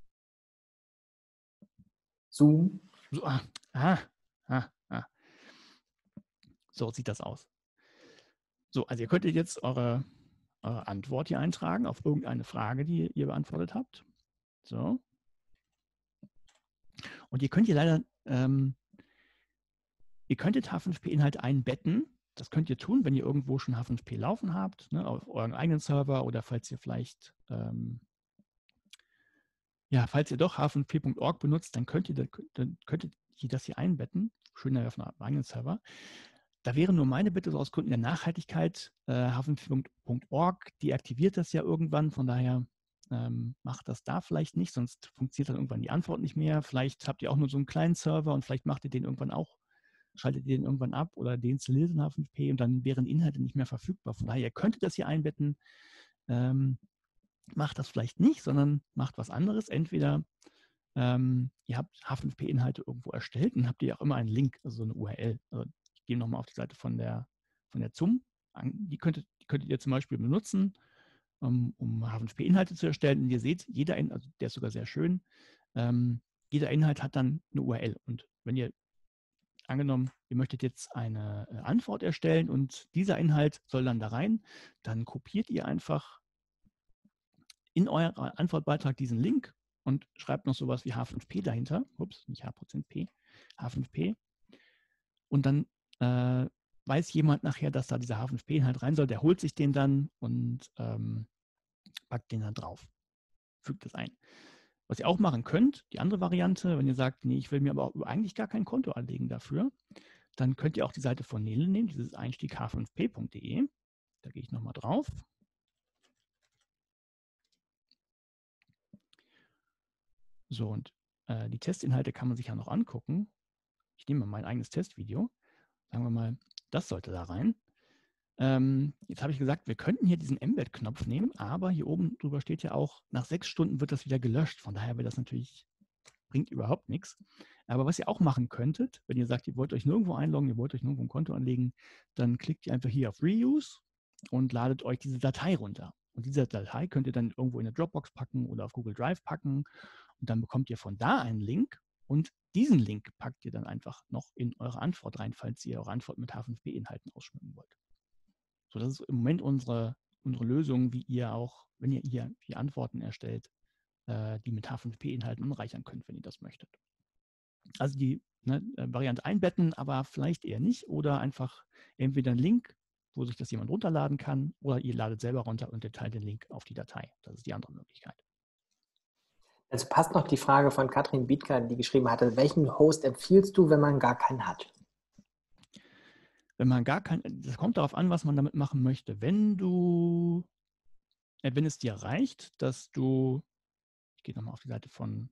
Zoom. So, ah, ah, ah, ah. So sieht das aus. So, also ihr könntet jetzt eure, eure Antwort hier eintragen auf irgendeine Frage, die ihr beantwortet habt. So. Und ihr könnt hier leider, ähm, ihr könntet H fünf P-Inhalte einbetten. Das könnt ihr tun, wenn ihr irgendwo schon H fünf P laufen habt, ne, auf euren eigenen Server oder falls ihr vielleicht, ähm, ja, falls ihr doch h fünf p punkt org benutzt, dann könnt ihr, dann könntet ihr das hier einbetten. Schön auf einem eigenen Server. Da wäre nur meine Bitte so aus Gründen der Nachhaltigkeit, äh, h fünf p punkt org deaktiviert das ja irgendwann, von daher ähm, macht das da vielleicht nicht, sonst funktioniert dann irgendwann die Antwort nicht mehr. Vielleicht habt ihr auch nur so einen kleinen Server und vielleicht macht ihr den irgendwann auch, schaltet ihr den irgendwann ab oder deinstalliert den H fünf P und dann wären Inhalte nicht mehr verfügbar. Von daher, ihr könntet das hier einbetten, ähm, macht das vielleicht nicht, sondern macht was anderes. Entweder ähm, ihr habt H fünf P-Inhalte irgendwo erstellt und habt ihr auch immer einen Link, also so eine U R L. Also ich gehe nochmal auf die Seite von der, von der Z U M. Die könntet, die könntet ihr zum Beispiel benutzen, um, um H fünf P-Inhalte zu erstellen. Und ihr seht, jeder, also der ist sogar sehr schön, ähm, jeder Inhalt hat dann eine U R L. Und wenn ihr, angenommen, ihr möchtet jetzt eine Antwort erstellen und dieser Inhalt soll dann da rein, dann kopiert ihr einfach in euren Antwortbeitrag diesen Link und schreibt noch sowas wie H fünf P dahinter. Ups, nicht H P, H fünf P. Und dann äh, weiß jemand nachher, dass da dieser H fünf P-Inhalt rein soll. Der holt sich den dann und ähm, packt den dann drauf. Fügt das ein. Was ihr auch machen könnt, die andere Variante, wenn ihr sagt, nee, ich will mir aber eigentlich gar kein Konto anlegen dafür, dann könnt ihr auch die Seite von Nele nehmen, dieses Einstieg h fünf p punkt de. Da gehe ich nochmal drauf. So, und äh, die Testinhalte kann man sich ja noch angucken. Ich nehme mal mein eigenes Testvideo. Sagen wir mal, das sollte da rein. Ähm, jetzt habe ich gesagt, wir könnten hier diesen Embed-Knopf nehmen, aber hier oben drüber steht ja auch, nach sechs Stunden wird das wieder gelöscht. Von daher wäre das natürlich, bringt überhaupt nichts. Aber was ihr auch machen könntet, wenn ihr sagt, ihr wollt euch nirgendwo einloggen, ihr wollt euch nirgendwo ein Konto anlegen, dann klickt ihr einfach hier auf Reuse und ladet euch diese Datei runter. Und diese Datei könnt ihr dann irgendwo in der Dropbox packen oder auf Google Drive packen. Und dann bekommt ihr von da einen Link und diesen Link packt ihr dann einfach noch in eure Antwort rein, falls ihr eure Antwort mit H fünf P-Inhalten ausschmücken wollt. So, das ist im Moment unsere, unsere Lösung, wie ihr auch, wenn ihr hier die Antworten erstellt, äh, die mit H fünf P-Inhalten anreichern könnt, wenn ihr das möchtet. Also die ne, Variante einbetten, aber vielleicht eher nicht oder einfach entweder einen Link, wo sich das jemand runterladen kann, oder ihr ladet selber runter und ihr teilt den Link auf die Datei. Das ist die andere Möglichkeit. Also passt noch die Frage von Katrin Bietka, die geschrieben hatte, welchen Host empfiehlst du, wenn man gar keinen hat? Wenn man gar keinen, das kommt darauf an, was man damit machen möchte. Wenn du, äh, wenn es dir reicht, dass du, ich gehe nochmal auf die Seite von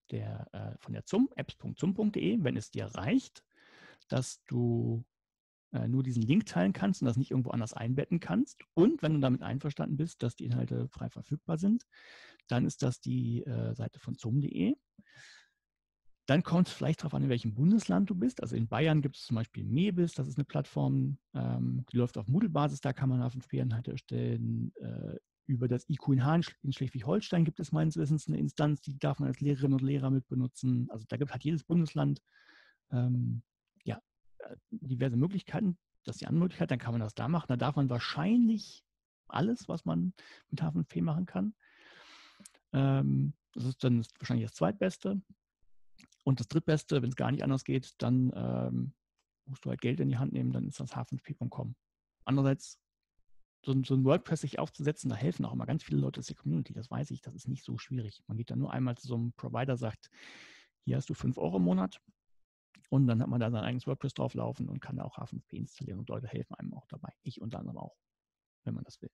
der, äh, von der Z U M, apps punkt zum punkt de, wenn es dir reicht, dass du äh, nur diesen Link teilen kannst und das nicht irgendwo anders einbetten kannst. Und wenn du damit einverstanden bist, dass die Inhalte frei verfügbar sind, dann ist das die äh, Seite von zum punkt de. Dann kommt es vielleicht darauf an, in welchem Bundesland du bist. Also in Bayern gibt es zum Beispiel Mebis, das ist eine Plattform, ähm, die läuft auf Moodle-Basis, da kann man H fünf P-Inhalte erstellen. Äh, über das I Q in Hahn in Schleswig-Holstein gibt es meines Wissens eine Instanz, die darf man als Lehrerinnen und Lehrer mit benutzen. Also da gibt, hat jedes Bundesland ähm, ja, diverse Möglichkeiten. Das ist die andere Möglichkeit, dann kann man das da machen. Da darf man wahrscheinlich alles, was man mit H fünf P machen kann. Ähm, das ist dann wahrscheinlich das Zweitbeste. Und das Drittbeste, wenn es gar nicht anders geht, dann ähm, musst du halt Geld in die Hand nehmen, dann ist das H fünf P punkt com. Andererseits, so ein, so ein WordPress sich aufzusetzen, da helfen auch immer ganz viele Leute aus der Community, das weiß ich, das ist nicht so schwierig. Man geht dann nur einmal zu so einem Provider, sagt, hier hast du fünf Euro im Monat und dann hat man da sein eigenes WordPress drauflaufen und kann da auch H fünf P installieren und Leute helfen einem auch dabei. Ich unter anderem auch, wenn man das will.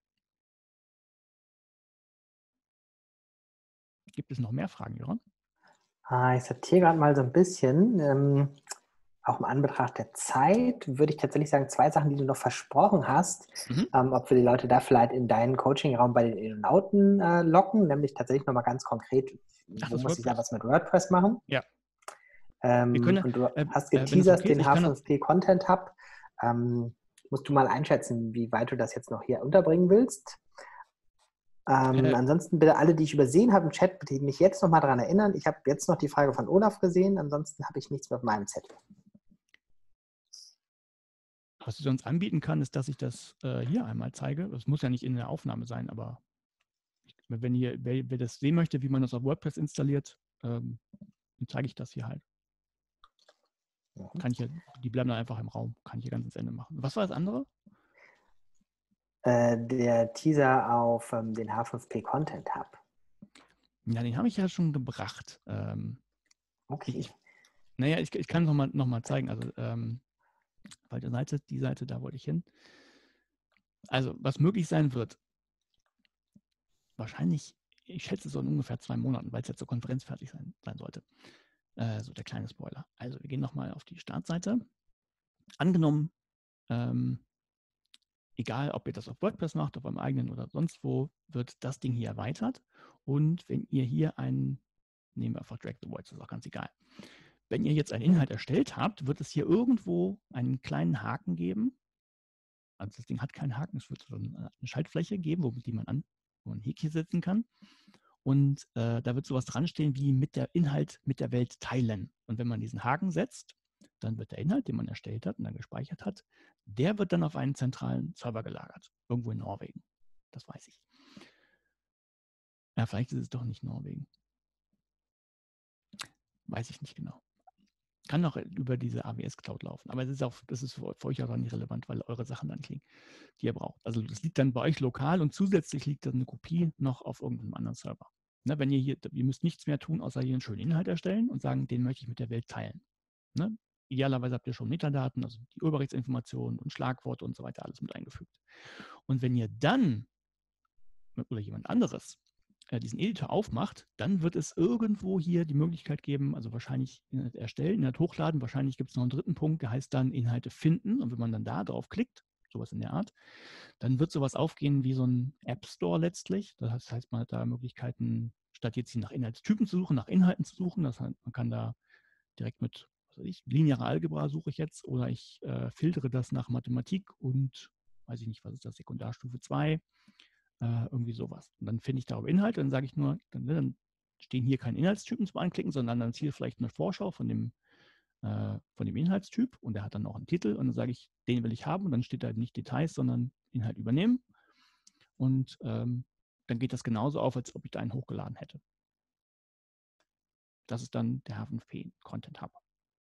Gibt es noch mehr Fragen, Jöran? Ah, ich sortiere gerade mal so ein bisschen. Ähm, auch im Anbetracht der Zeit würde ich tatsächlich sagen, zwei Sachen, die du noch versprochen hast, Mhm. ähm, ob wir die Leute da vielleicht in deinen Coaching-Raum bei den Edonauten äh, locken, nämlich tatsächlich nochmal ganz konkret, Ach, wo das muss ich da WordPress. was mit WordPress machen? Ja. Wir Ähm, können, und du äh, hast äh, wenn das geteasert okay ist, den ich kann H das, fünf P Content Hub. Ähm, musst du mal einschätzen, wie weit du das jetzt noch hier unterbringen willst? Ähm, äh, ansonsten bitte alle, die ich übersehen habe im Chat, bitte mich jetzt nochmal daran erinnern. Ich habe jetzt noch die Frage von Olaf gesehen, ansonsten habe ich nichts mehr auf meinem Zettel. was ich sonst anbieten kann, ist, dass ich das äh, hier einmal zeige. Das muss ja nicht in der Aufnahme sein, aber ich, wenn ihr, wer, wer das sehen möchte, wie man das auf WordPress installiert, ähm, dann zeige ich das hier halt. Kann ich ja, die bleiben dann einfach im Raum, kann ich hier ganz ins Ende machen. Was war das andere? Äh, der Teaser auf ähm, den H fünf P Content Hub. Ja, den habe ich ja schon gebracht. Ähm, Okay. ich, naja, ich, ich kann es nochmal noch mal zeigen. Also, ähm, bei der Seite, die Seite, da wollte ich hin. Also, was möglich sein wird, wahrscheinlich, ich schätze so in ungefähr zwei Monaten, weil es jetzt zur Konferenz fertig sein, sein sollte. Äh, so der kleine Spoiler. Also, wir gehen nochmal auf die Startseite. Angenommen, ähm, egal ob ihr das auf WordPress macht, auf eurem eigenen oder sonst wo, wird das Ding hier erweitert. Und wenn ihr hier einen, nehmen wir einfach Drag the Voids, ist auch ganz egal. Wenn ihr jetzt einen Inhalt erstellt habt, wird es hier irgendwo einen kleinen Haken geben. Also das Ding hat keinen Haken, es wird so eine Schaltfläche geben, wo die man an, wo man ein Häkchen setzen kann. Und äh, da wird sowas dran stehen wie mit der Inhalt mit der Welt teilen. Und wenn man diesen Haken setzt, dann wird der Inhalt, den man erstellt hat und dann gespeichert hat, der wird dann auf einen zentralen Server gelagert. Irgendwo in Norwegen. Das weiß ich. Ja, vielleicht ist es doch nicht Norwegen. Weiß ich nicht genau. Kann auch über diese A W S-Cloud laufen. Aber das ist, auch, das ist für euch auch nicht relevant, weil eure Sachen dann kriegen, die ihr braucht. Also das liegt dann bei euch lokal und zusätzlich liegt dann eine Kopie noch auf irgendeinem anderen Server. Ne, wenn ihr hier, ihr müsst nichts mehr tun, außer hier einen schönen Inhalt erstellen und sagen, den möchte ich mit der Welt teilen. Ne? Idealerweise habt ihr schon Metadaten, also die Urheberrechtsinformationen und Schlagworte und so weiter, alles mit eingefügt. Und wenn ihr dann oder jemand anderes äh, diesen Editor aufmacht, dann wird es irgendwo hier die Möglichkeit geben, also wahrscheinlich Inhalt erstellen, Inhalt hochladen, wahrscheinlich gibt es noch einen dritten Punkt, der heißt dann Inhalte finden. Und wenn man dann da drauf klickt, sowas in der Art, dann wird sowas aufgehen wie so ein App Store letztlich. Das heißt, man hat da Möglichkeiten, statt jetzt nach Inhaltstypen zu suchen, nach Inhalten zu suchen. Das heißt, man kann da direkt mit, was weiß ich, lineare Algebra suche ich jetzt oder ich äh, filtere das nach Mathematik und weiß ich nicht, was ist das, Sekundarstufe zwei, äh, irgendwie sowas. Und dann finde ich darüber Inhalte, dann sage ich nur, dann, dann stehen hier keine Inhaltstypen zum Anklicken, sondern dann ist hier vielleicht eine Vorschau von dem, äh, von dem Inhaltstyp und der hat dann auch einen Titel und dann sage ich, den will ich haben und dann steht da nicht Details, sondern Inhalt übernehmen und ähm, dann geht das genauso auf, als ob ich da einen hochgeladen hätte. Das ist dann der H fünf P Content Hub.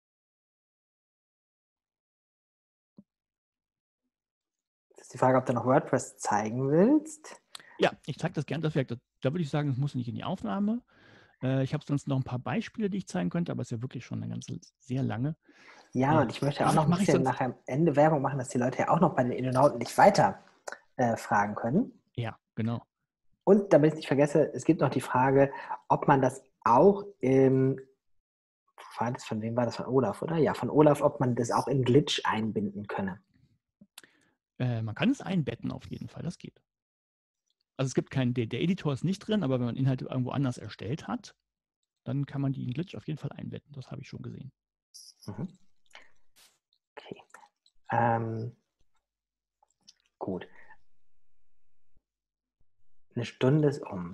Das ist die Frage, ob du noch WordPress zeigen willst. Ja, ich zeige das gerne. Da, da würde ich sagen, es muss nicht in die Aufnahme. Äh, ich habe sonst noch ein paar Beispiele, die ich zeigen könnte, aber es ist ja wirklich schon eine ganze, sehr lange. Ja, Äh, und ich möchte auch mach noch ich, ein mach ich bisschen sonst, nachher am Ende Werbung machen, dass die Leute ja auch noch bei den Edonauten nicht weiter äh, fragen können. ja, genau. Und damit ich nicht vergesse, es gibt noch die Frage, ob man das auch im, war das von wem war das? Von Olaf, oder? Ja, von Olaf, ob man das auch in Glitch einbinden könne. Äh, man kann es einbetten auf jeden Fall, das geht. Also es gibt keinen, der, der Editor ist nicht drin, aber wenn man Inhalte irgendwo anders erstellt hat, dann kann man die in Glitch auf jeden Fall einbetten. Das habe ich schon gesehen. Mhm. Okay. Ähm, gut. Eine Stunde ist um.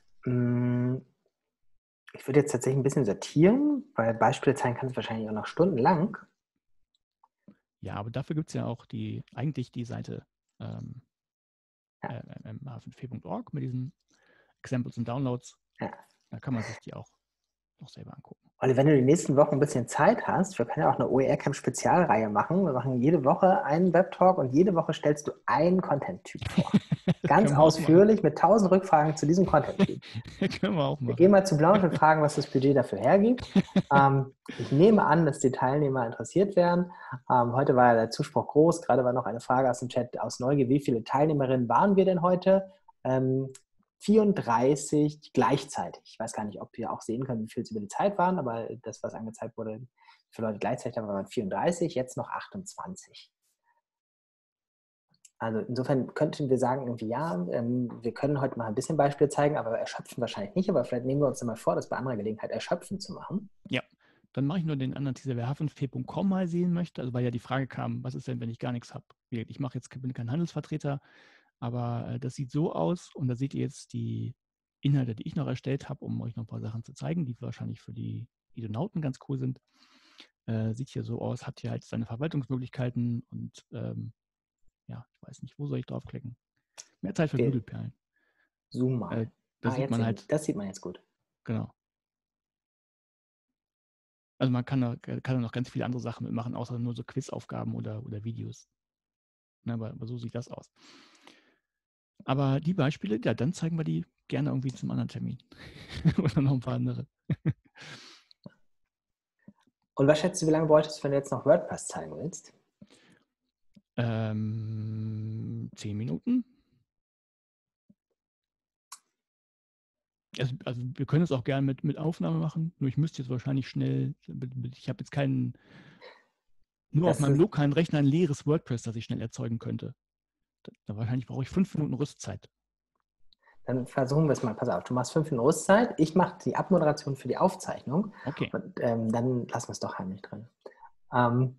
Ich würde jetzt tatsächlich ein bisschen sortieren, weil Beispiele zeigen kann es wahrscheinlich auch noch stundenlang. Ja, aber dafür gibt es ja auch die, eigentlich die Seite ähm, Ja. äh, h fünf p punkt org mit diesen Examples und Downloads. Ja. Da kann man sich die auch noch selber angucken. Olli, wenn du die nächsten Wochen ein bisschen Zeit hast, wir können ja auch eine O E R Camp Spezialreihe machen. Wir machen jede Woche einen Webtalk und jede Woche stellst du einen Content-Typ vor. Ganz ausführlich mit tausend Rückfragen zu diesem Content-Typ. Können wir auch machen. Wir gehen mal zu Blanche und fragen, was das Budget dafür hergibt. ähm, ich nehme an, dass die Teilnehmer interessiert werden. Ähm, heute war ja der Zuspruch groß. Gerade war noch eine Frage aus dem Chat aus Neugier. Wie viele Teilnehmerinnen waren wir denn heute? Ähm, vierunddreißig gleichzeitig. Ich weiß gar nicht, ob wir auch sehen können, wie viel es über die Zeit waren, aber das, was angezeigt wurde, für Leute gleichzeitig, da waren vierunddreißig, jetzt noch achtundzwanzig. Also insofern könnten wir sagen, irgendwie ja, ähm, wir können heute mal ein bisschen Beispiele zeigen, aber erschöpfen wahrscheinlich nicht. Aber vielleicht nehmen wir uns mal vor, das bei anderer Gelegenheit erschöpfen zu machen. Ja, dann mache ich nur den anderen Teaser, wer h fünf p punkt com mal sehen möchte. Also weil ja die Frage kam, was ist denn, wenn ich gar nichts habe? Ich mache jetzt, bin kein Handelsvertreter, aber äh, das sieht so aus und da seht ihr jetzt die Inhalte, die ich noch erstellt habe, um euch noch ein paar Sachen zu zeigen, die wahrscheinlich für die Idonauten ganz cool sind. Äh, sieht hier so aus, hat hier halt seine Verwaltungsmöglichkeiten und ähm, ja, ich weiß nicht, wo soll ich draufklicken? Mehr Zeit für Doodleperlen. Zoom mal. Äh, da ah, sieht man halt. Das sieht man jetzt gut. Genau. Also man kann da, kann da noch ganz viele andere Sachen mitmachen, außer nur so Quizaufgaben oder, oder Videos. Na, aber, aber so sieht das aus. Aber die Beispiele, ja, dann zeigen wir die gerne irgendwie zum anderen Termin. Oder noch ein paar andere. Und was schätzt du, wie lange bräuchtest du, wenn du jetzt noch WordPress zeigen willst? Ähm, zehn Minuten. Also, also wir können es auch gerne mit, mit Aufnahme machen, nur ich müsste jetzt wahrscheinlich schnell, ich habe jetzt keinen, nur das auf meinem lokalen Rechner ein leeres WordPress, das ich schnell erzeugen könnte. Da, da wahrscheinlich brauche ich fünf Minuten Rüstzeit. Dann versuchen wir es mal. Pass auf, du machst fünf Minuten Rüstzeit, ich mache die Abmoderation für die Aufzeichnung. Okay. Und ähm, dann lassen wir es doch heimlich drin. Ähm,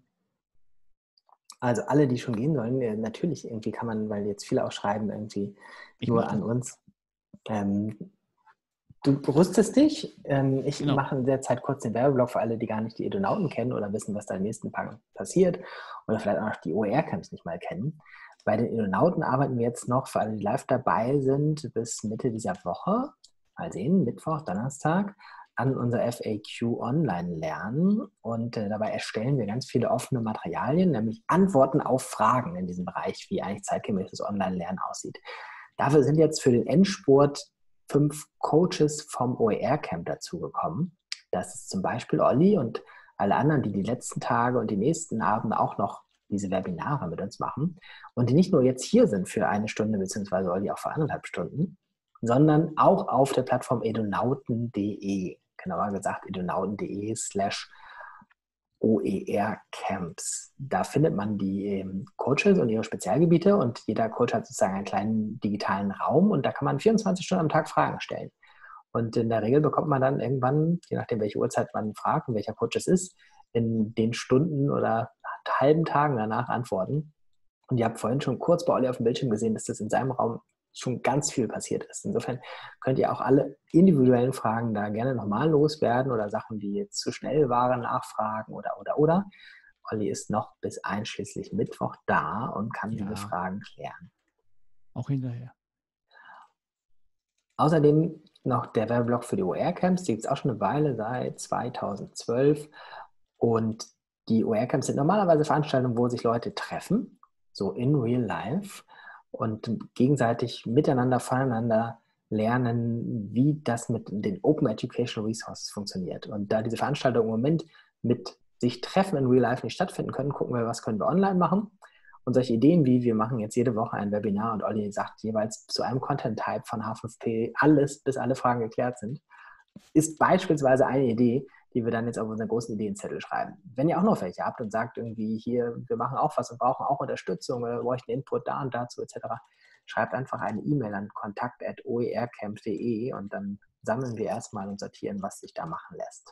also alle, die schon gehen sollen, äh, natürlich irgendwie kann man, weil jetzt viele auch schreiben, irgendwie ich nur an uns. Ähm, du rüstest dich. Ähm, ich genau. mache in der Zeit kurz den Werbeblock für alle, die gar nicht die Edonauten kennen oder wissen, was da im nächsten Tag passiert oder vielleicht auch noch die O E R Camps nicht mal kennen. Bei den Edonauten arbeiten wir jetzt noch, für alle, die live dabei sind, bis Mitte dieser Woche, mal sehen, Mittwoch, Donnerstag, an unser F A Q Online-Lernen. Und äh, dabei erstellen wir ganz viele offene Materialien, nämlich Antworten auf Fragen in diesem Bereich, wie eigentlich zeitgemäßes Online-Lernen aussieht. Dafür sind jetzt für den Endspurt fünf Coaches vom O E R Camp dazugekommen. Das ist zum Beispiel Olli und alle anderen, die die letzten Tage und die nächsten Abende auch noch diese Webinare mit uns machen und die nicht nur jetzt hier sind für eine Stunde, beziehungsweise Olli auch für anderthalb Stunden, sondern auch auf der Plattform edonauten punkt de, genauer gesagt edonauten punkt de slash O E R Camps. Da findet man die ähm, Coaches und ihre Spezialgebiete und jeder Coach hat sozusagen einen kleinen digitalen Raum und da kann man vierundzwanzig Stunden am Tag Fragen stellen. Und in der Regel bekommt man dann irgendwann, je nachdem welche Uhrzeit man fragt und welcher Coach es ist, in den Stunden oder halben Tagen danach antworten. Und ihr habt vorhin schon kurz bei Olli auf dem Bildschirm gesehen, dass das in seinem Raum schon ganz viel passiert ist. Insofern könnt ihr auch alle individuellen Fragen da gerne nochmal loswerden oder Sachen, die jetzt zu schnell waren, nachfragen oder, oder, oder. Olli ist noch bis einschließlich Mittwoch da und kann ja. diese Fragen klären. Auch hinterher. Außerdem noch der Werbeblock für die O E R Camps, die gibt es auch schon eine Weile, seit zweitausendzwölf. Und die O E R Camps sind normalerweise Veranstaltungen, wo sich Leute treffen, so in real life, und gegenseitig miteinander, voneinander lernen, wie das mit den Open Educational Resources funktioniert. Und da diese Veranstaltungen im Moment mit sich treffen in real life nicht stattfinden können, gucken wir, was können wir online machen. Und solche Ideen wie, wir machen jetzt jede Woche ein Webinar und Olli sagt jeweils zu einem Content-Type von H fünf P alles, bis alle Fragen geklärt sind, ist beispielsweise eine Idee, die wir dann jetzt auf unseren großen Ideenzettel schreiben. Wenn ihr auch noch welche habt und sagt irgendwie hier, wir machen auch was und brauchen auch Unterstützung oder bräuchten Input da und dazu et cetera, schreibt einfach eine E-Mail an kontakt at oercamp punkt de und dann sammeln wir erstmal und sortieren, was sich da machen lässt.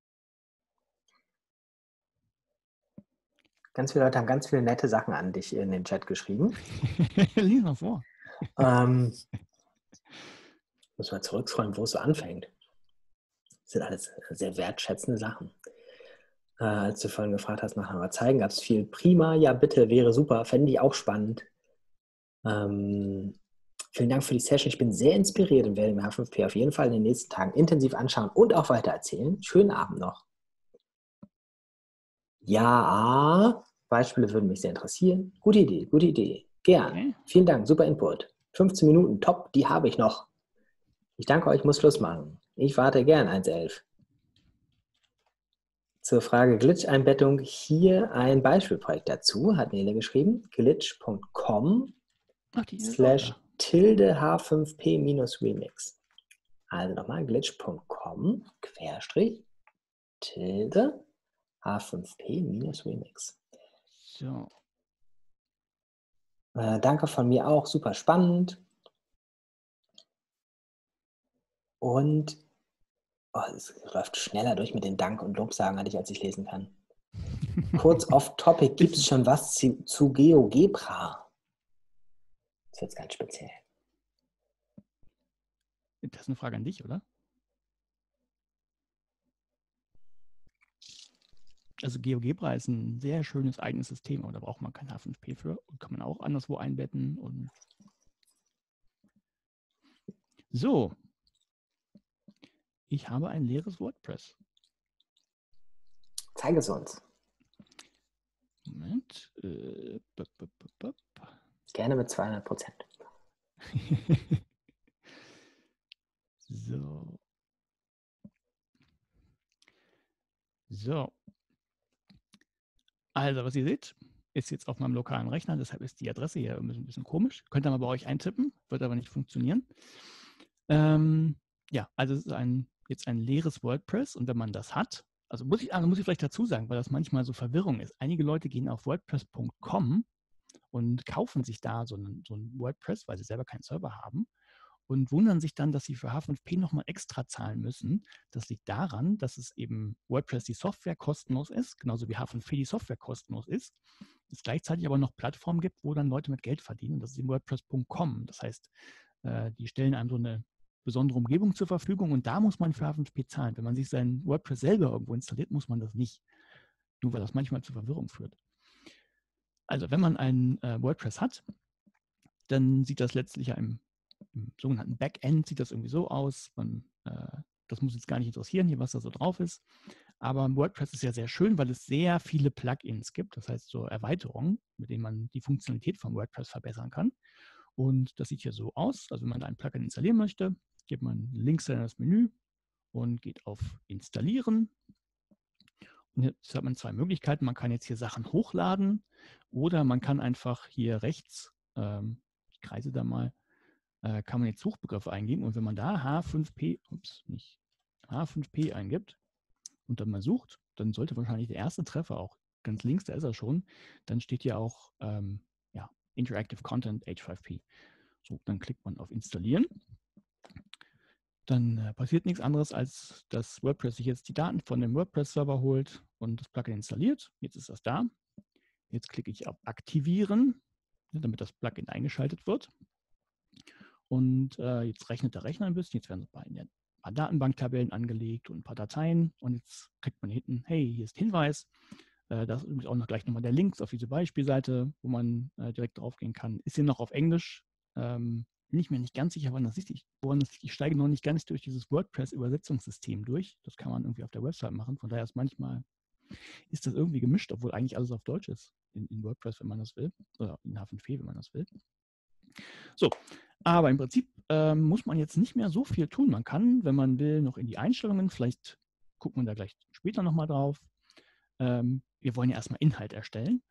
Ganz viele Leute haben ganz viele nette Sachen an dich in den Chat geschrieben. Lies mal vor. Ähm, muss mal zurückscrollen, wo es so anfängt. Das sind alles sehr wertschätzende Sachen. Äh, als du vorhin gefragt hast, nachher mal zeigen, gab es viel prima, ja bitte, wäre super, fände ich auch spannend. Ähm, vielen Dank für die Session. Ich bin sehr inspiriert und werde mir H fünf P auf jeden Fall in den nächsten Tagen intensiv anschauen und auch weiter erzählen. Schönen Abend noch. Ja, Beispiele würden mich sehr interessieren. Gute Idee, gute Idee. Gern. Okay. Vielen Dank, super Input. fünfzehn Minuten, top, die habe ich noch. Ich danke euch, muss Schluss machen. Ich warte gern, eins elf. Zur Frage Glitch-Einbettung hier ein Beispielprojekt dazu, hat Nele geschrieben. glitch punkt com slash tilde H fünf P minus Remix. Also nochmal glitch punkt com querstrich tilde H fünf P minus Remix. So. Äh, danke von mir auch, super spannend. Und oh, es läuft schneller durch mit den Dank- und Lobsagen, als ich lesen kann. Kurz off-topic, gibt es schon was zu, zu GeoGebra? Das ist jetzt ganz speziell. Das ist eine Frage an dich, oder? Also GeoGebra ist ein sehr schönes eigenes System, aber da braucht man kein H fünf P für und kann man auch anderswo einbetten. Und so, ich habe ein leeres WordPress. Zeige es uns. Moment. Äh, bup, bup, bup, bup. Gerne mit zweihundert Prozent. So. So. Also, was ihr seht, ist jetzt auf meinem lokalen Rechner, deshalb ist die Adresse hier ein bisschen, ein bisschen komisch. Könnt ihr mal bei euch eintippen, wird aber nicht funktionieren. Ähm, ja, also es ist ein, jetzt ein leeres WordPress und wenn man das hat, also muss ich, also muss ich vielleicht dazu sagen, weil das manchmal so Verwirrung ist. Einige Leute gehen auf WordPress punkt com und kaufen sich da so ein, so ein WordPress, weil sie selber keinen Server haben und wundern sich dann, dass sie für H fünf P nochmal extra zahlen müssen. Das liegt daran, dass es eben WordPress die Software kostenlos ist, genauso wie H fünf P die Software kostenlos ist. Es gleichzeitig aber noch Plattformen gibt, wo dann Leute mit Geld verdienen. Das ist in WordPress punkt com. Das heißt, die stellen einem so eine besondere Umgebung zur Verfügung und da muss man für H fünf P zahlen. Wenn man sich sein WordPress selber irgendwo installiert, muss man das nicht. Nur weil das manchmal zu Verwirrung führt. Also wenn man ein äh, WordPress hat, dann sieht das letztlich ja im, im sogenannten Backend sieht das irgendwie so aus. Man, äh, das muss jetzt gar nicht interessieren, hier was da so drauf ist. Aber WordPress ist ja sehr schön, weil es sehr viele Plugins gibt. Das heißt so Erweiterungen, mit denen man die Funktionalität von WordPress verbessern kann. Und das sieht hier so aus. Also wenn man da ein Plugin installieren möchte, gibt man links in das Menü und geht auf Installieren. Und jetzt hat man zwei Möglichkeiten. Man kann jetzt hier Sachen hochladen oder man kann einfach hier rechts, ähm, ich kreise da mal, äh, kann man jetzt Suchbegriffe eingeben. Und wenn man da H fünf P, ups, nicht H fünf P eingibt und dann mal sucht, dann sollte wahrscheinlich der erste Treffer auch ganz links, da ist er schon, dann steht hier auch ähm, ja, Interactive Content H fünf P. So, dann klickt man auf Installieren. Dann äh, passiert nichts anderes, als dass WordPress sich jetzt die Daten von dem WordPress-Server holt und das Plugin installiert. Jetzt ist das da. Jetzt klicke ich auf Aktivieren, damit das Plugin eingeschaltet wird. Und äh, jetzt rechnet der Rechner ein bisschen. Jetzt werden so ein paar Datenbanktabellen angelegt und ein paar Dateien. Und jetzt kriegt man hinten, hey, hier ist Hinweis. Äh, das ist übrigens auch noch gleich nochmal der Link auf diese Beispielseite, wo man äh, direkt drauf gehen kann. Ist hier noch auf Englisch. Ähm, bin ich mir nicht ganz sicher, wann das ist. Ich, woran das, ich steige noch nicht ganz durch dieses WordPress-Übersetzungssystem durch. Das kann man irgendwie auf der Website machen. Von daher ist manchmal ist das irgendwie gemischt, obwohl eigentlich alles auf Deutsch ist in, in WordPress, wenn man das will. Oder in H fünf P, wenn man das will. So, aber im Prinzip ähm, muss man jetzt nicht mehr so viel tun. Man kann, wenn man will, noch in die Einstellungen, vielleicht guckt man da gleich später nochmal drauf. Ähm, wir wollen ja erstmal Inhalt erstellen.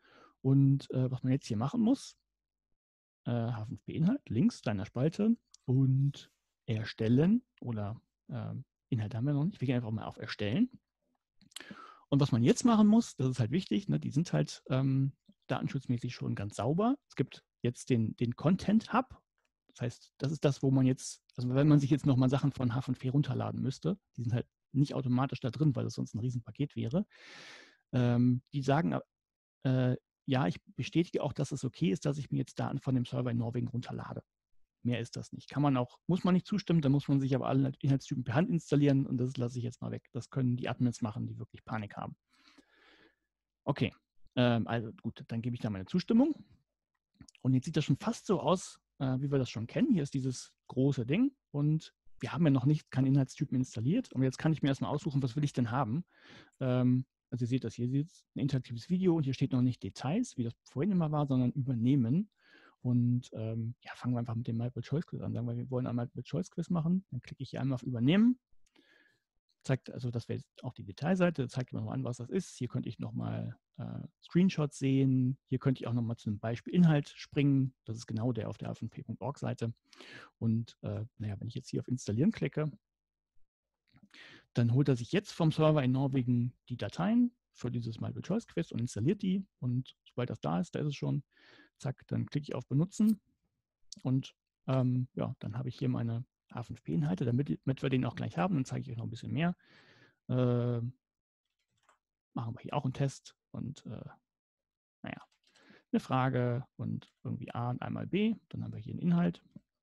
Und äh, was man jetzt hier machen muss, äh, H fünf P-Inhalt, links deiner Spalte und erstellen oder äh, Inhalt haben wir noch nicht. Wir gehen einfach mal auf Erstellen. Und was man jetzt machen muss, das ist halt wichtig, ne, die sind halt ähm, datenschutzmäßig schon ganz sauber. Es gibt jetzt den, den Content Hub. Das heißt, das ist das, wo man jetzt, also wenn man sich jetzt nochmal Sachen von H fünf P runterladen müsste, die sind halt nicht automatisch da drin, weil das sonst ein Riesenpaket wäre. Ähm, die sagen, äh, ja, ich bestätige auch, dass es okay ist, dass ich mir jetzt Daten von dem Server in Norwegen runterlade. Mehr ist das nicht. Kann man auch, muss man nicht zustimmen, da muss man sich aber alle Inhaltstypen per Hand installieren und das lasse ich jetzt mal weg. Das können die Admins machen, die wirklich Panik haben. Okay, ähm, also gut, dann gebe ich da meine Zustimmung. Und jetzt sieht das schon fast so aus, äh, wie wir das schon kennen. Hier ist dieses große Ding und wir haben ja noch nicht keinen Inhaltstypen installiert. Und jetzt kann ich mir erstmal aussuchen, was will ich denn haben. Ähm, also ihr seht das, hier seht ein interaktives Video und hier steht noch nicht Details, wie das vorhin immer war, sondern übernehmen. Und ähm, ja, fangen wir einfach mit dem Multiple-Choice-Quiz an. Sagen wir, wir wollen ein Multiple-Choice-Quiz machen. Dann klicke ich hier einmal auf Übernehmen. Zeigt, also das wäre auch die Detailseite, zeigt mir nochmal an, was das ist. Hier könnte ich nochmal äh, Screenshots sehen. Hier könnte ich auch nochmal zu einem Beispiel Inhalt springen. Das ist genau der auf der H fünf P Punkt org Seite. Und äh, naja, wenn ich jetzt hier auf Installieren klicke, dann holt er sich jetzt vom Server in Norwegen die Dateien für dieses Multiple-Choice-Quiz und installiert die. Und sobald das da ist, da ist es schon, zack, dann klicke ich auf Benutzen. Und ähm, ja, dann habe ich hier meine H fünf P-Inhalte, damit, damit wir den auch gleich haben. Dann zeige ich euch noch ein bisschen mehr. Äh, machen wir hier auch einen Test und äh, naja, eine Frage und irgendwie A und einmal B. Dann haben wir hier einen Inhalt.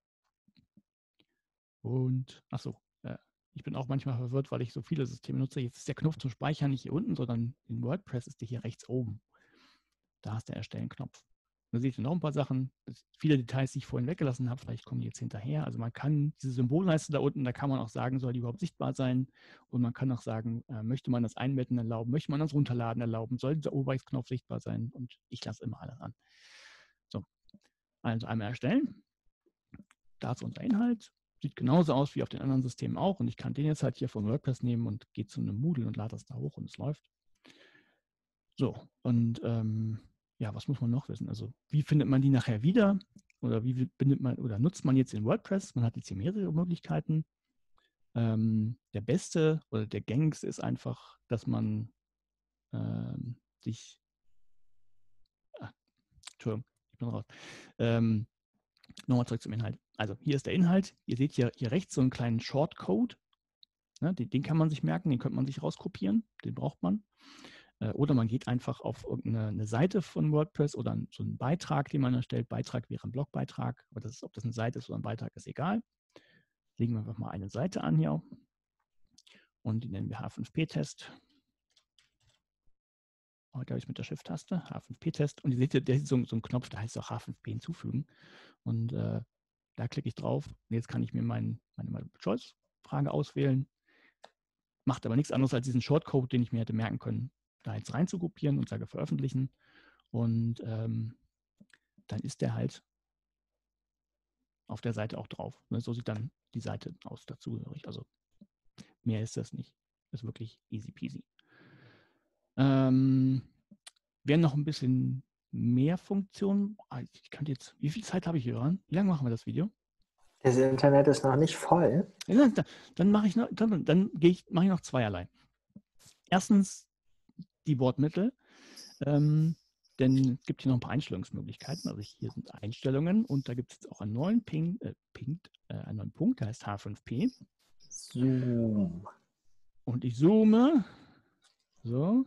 Und, achso, äh, ich bin auch manchmal verwirrt, weil ich so viele Systeme nutze. Jetzt ist der Knopf zum Speichern nicht hier unten, sondern in WordPress ist der hier rechts oben. Da ist der Erstellen-Knopf. Da seht ihr noch ein paar Sachen, viele Details, die ich vorhin weggelassen habe, vielleicht kommen die jetzt hinterher. Also man kann diese Symbolleiste da unten, da kann man auch sagen, soll die überhaupt sichtbar sein? Und man kann auch sagen, äh, möchte man das Einbetten erlauben, möchte man das Runterladen erlauben, soll dieser Oberreichsknopf sichtbar sein? Und ich lasse immer alles an. So, also einmal erstellen. Da ist unser Inhalt. Sieht genauso aus wie auf den anderen Systemen auch. Und ich kann den jetzt halt hier von WordPress nehmen und gehe zu einem Moodle und lade das da hoch und es läuft. So, und ähm, ja, was muss man noch wissen? Also, wie findet man die nachher wieder? Oder wie bindet man oder nutzt man jetzt in WordPress? Man hat jetzt hier mehrere Möglichkeiten. Ähm, der beste oder der gängigste ist einfach, dass man ähm, sich, ach, Entschuldigung, ich bin raus. Ähm, nochmal zurück zum Inhalt. Also, hier ist der Inhalt. Ihr seht hier, hier rechts so einen kleinen Shortcode. Ne, den, den kann man sich merken, den könnte man sich rauskopieren. Den braucht man. Oder man geht einfach auf irgendeine Seite von WordPress oder so einen Beitrag, den man erstellt. Beitrag wäre ein Blogbeitrag, aber das ist, ob das eine Seite ist oder ein Beitrag, ist egal. Legen wir einfach mal eine Seite an hier und die nennen wir H fünf P-Test. Heute habe ich mit der Shift-Taste H fünf P-Test und ihr seht, der ist so, so ein Knopf, da heißt auch H fünf P hinzufügen. Und äh, da klicke ich drauf und jetzt kann ich mir mein, meine Multiple-Choice-Frage auswählen. Macht aber nichts anderes als diesen Shortcode, den ich mir hätte merken können, da jetzt rein zu kopieren und sage veröffentlichen. Und ähm, dann ist der halt auf der Seite auch drauf. So sieht dann die Seite aus dazugehörig. Also mehr ist das nicht. Das ist wirklich easy peasy. Ähm, wer noch ein bisschen mehr Funktionen, ich kann jetzt, wie viel Zeit habe ich hier dran? Wie lange machen wir das Video? Das Internet ist noch nicht voll. Ja, dann, dann mache ich noch, dann, dann gehe ich, mache ich noch zweierlei. Erstens die Wortmittel. Ähm, denn es gibt hier noch ein paar Einstellungsmöglichkeiten. Also hier sind Einstellungen und da gibt es jetzt auch einen neuen, Ping, äh, Ping, äh, einen neuen Punkt, der heißt H fünf P. Zoom. Und ich zoome. So.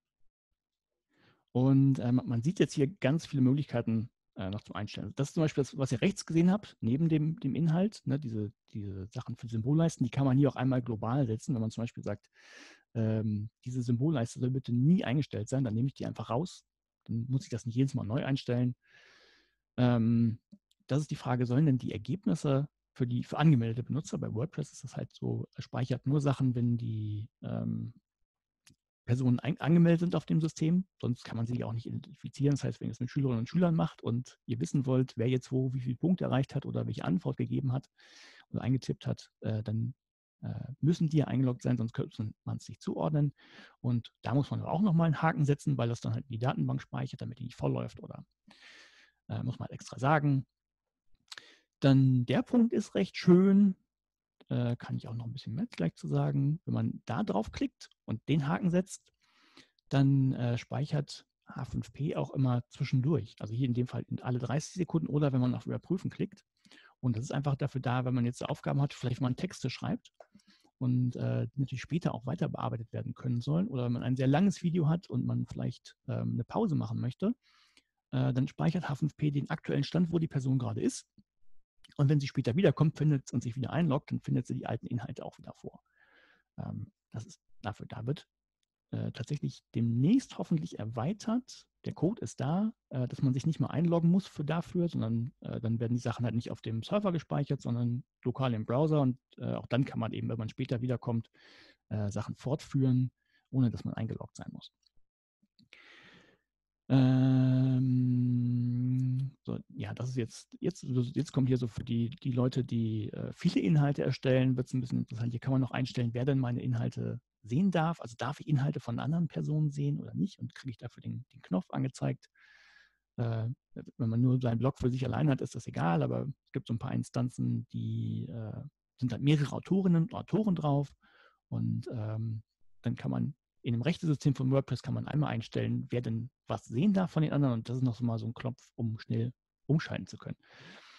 Und äh, man sieht jetzt hier ganz viele Möglichkeiten äh, noch zum Einstellen. Das ist zum Beispiel das, was ihr rechts gesehen habt, neben dem, dem Inhalt. Ne, diese, diese Sachen für Symbolleisten, die kann man hier auch einmal global setzen. Wenn man zum Beispiel sagt, ähm, diese Symbolleiste soll bitte nie eingestellt sein, dann nehme ich die einfach raus. Dann muss ich das nicht jedes Mal neu einstellen. Ähm, das ist die Frage, sollen denn die Ergebnisse für die für angemeldete Benutzer, bei WordPress ist das halt so, er speichert nur Sachen, wenn die ähm, Personen ein, angemeldet sind auf dem System, sonst kann man sie auch nicht identifizieren. Das heißt, wenn ihr es mit Schülerinnen und Schülern macht und ihr wissen wollt, wer jetzt wo wie viele Punkte erreicht hat oder welche Antwort gegeben hat oder eingetippt hat, äh, dann äh, müssen die ja eingeloggt sein, sonst könnte man es nicht zuordnen. Und da muss man aber auch nochmal einen Haken setzen, weil das dann halt die Datenbank speichert, damit die nicht vollläuft oder äh, muss man halt extra sagen. Dann der Punkt ist recht schön, äh, kann ich auch noch ein bisschen mehr gleich zu sagen. Wenn man da draufklickt und den Haken setzt, dann äh, speichert H fünf P auch immer zwischendurch. Also hier in dem Fall in alle dreißig Sekunden oder wenn man auf Überprüfen klickt. Und das ist einfach dafür da, wenn man jetzt Aufgaben hat, vielleicht mal Texte schreibt und äh, die natürlich später auch weiter bearbeitet werden können sollen. Oder wenn man ein sehr langes Video hat und man vielleicht ähm, eine Pause machen möchte, äh, dann speichert H fünf P den aktuellen Stand, wo die Person gerade ist. Und wenn sie später wiederkommt findet und sich wieder einloggt, dann findet sie die alten Inhalte auch wieder vor. Ähm, das ist dafür, da wird äh, tatsächlich demnächst hoffentlich erweitert. Der Code ist da, äh, dass man sich nicht mehr einloggen muss für dafür, sondern äh, dann werden die Sachen halt nicht auf dem Server gespeichert, sondern lokal im Browser. Und äh, auch dann kann man eben, wenn man später wiederkommt, äh, Sachen fortführen, ohne dass man eingeloggt sein muss. Ähm, so, ja, das ist jetzt, jetzt, jetzt kommt hier so für die, die Leute, die äh, viele Inhalte erstellen, wird es ein bisschen interessant. Hier kann man noch einstellen, wer denn meine Inhalte sehen darf. Also darf ich Inhalte von anderen Personen sehen oder nicht? Und kriege ich dafür den, den Knopf angezeigt. Äh, wenn man nur seinen Blog für sich allein hat, ist das egal, aber es gibt so ein paar Instanzen, die äh, sind halt mehrere Autorinnen und Autoren drauf. Und ähm, dann kann man in dem Rechtesystem von WordPress kann man einmal einstellen, wer denn was sehen darf von den anderen. Und das ist noch so mal so ein Knopf, um schnell umschalten zu können.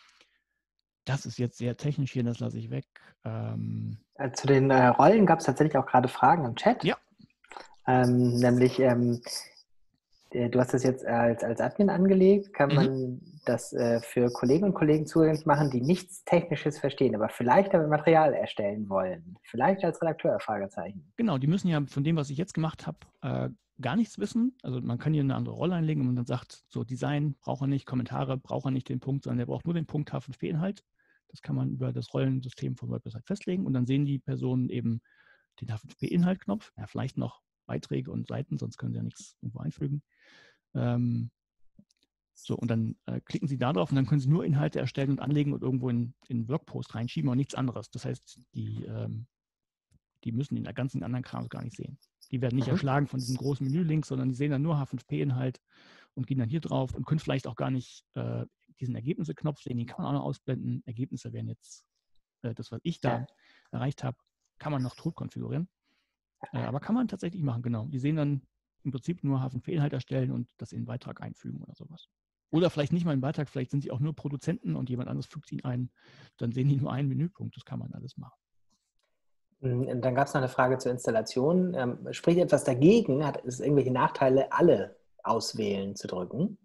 Das ist jetzt sehr technisch hier, das lasse ich weg. Ähm, Äh, Zu den äh, Rollen gab es tatsächlich auch gerade Fragen im Chat. ja. Ähm, nämlich, ähm, äh, du hast das jetzt als, als Admin angelegt. Kann Mhm. man das äh, für Kolleginnen und Kollegen zugänglich machen, die nichts Technisches verstehen, aber vielleicht damit Material erstellen wollen? Vielleicht als Redakteur? Fragezeichen. Genau, die müssen ja von dem, was ich jetzt gemacht habe, äh, gar nichts wissen. Also man kann hier eine andere Rolle einlegen und man dann sagt, so Design braucht er nicht, Kommentare braucht er nicht den Punkt, sondern er braucht nur den Punkt H fünf P-Inhalt. Das kann man über das Rollensystem von WordPress halt festlegen und dann sehen die Personen eben den H fünf P-Inhalt-Knopf, ja, vielleicht noch Beiträge und Seiten, sonst können sie ja nichts irgendwo einfügen. Ähm, so, und dann äh, klicken Sie da drauf und dann können Sie nur Inhalte erstellen und anlegen und irgendwo in, in einen Blogpost reinschieben und nichts anderes. Das heißt, die, ähm, die müssen den ganzen anderen Kram gar nicht sehen. Die werden nicht Mhm. erschlagen von diesem großen Menülink, sondern die sehen dann nur H fünf P-Inhalt und gehen dann hier drauf und können vielleicht auch gar nicht äh, diesen Ergebnisse-Knopf sehen. Den kann man auch noch ausblenden. Ergebnisse wären jetzt äh, das, was ich da Ja. erreicht habe, kann man noch tot konfigurieren. Äh, aber kann man tatsächlich machen, genau. Die sehen dann im Prinzip nur H fünf P-Inhalt erstellen und das in den Beitrag einfügen oder sowas. Oder vielleicht nicht mal einen Beitrag, vielleicht sind sie auch nur Produzenten und jemand anderes fügt ihn ein. Dann sehen die nur einen Menüpunkt. Das kann man alles machen. Und dann gab es noch eine Frage zur Installation. Ähm, spricht etwas dagegen? Hat es irgendwelche Nachteile, alle auswählen zu drücken?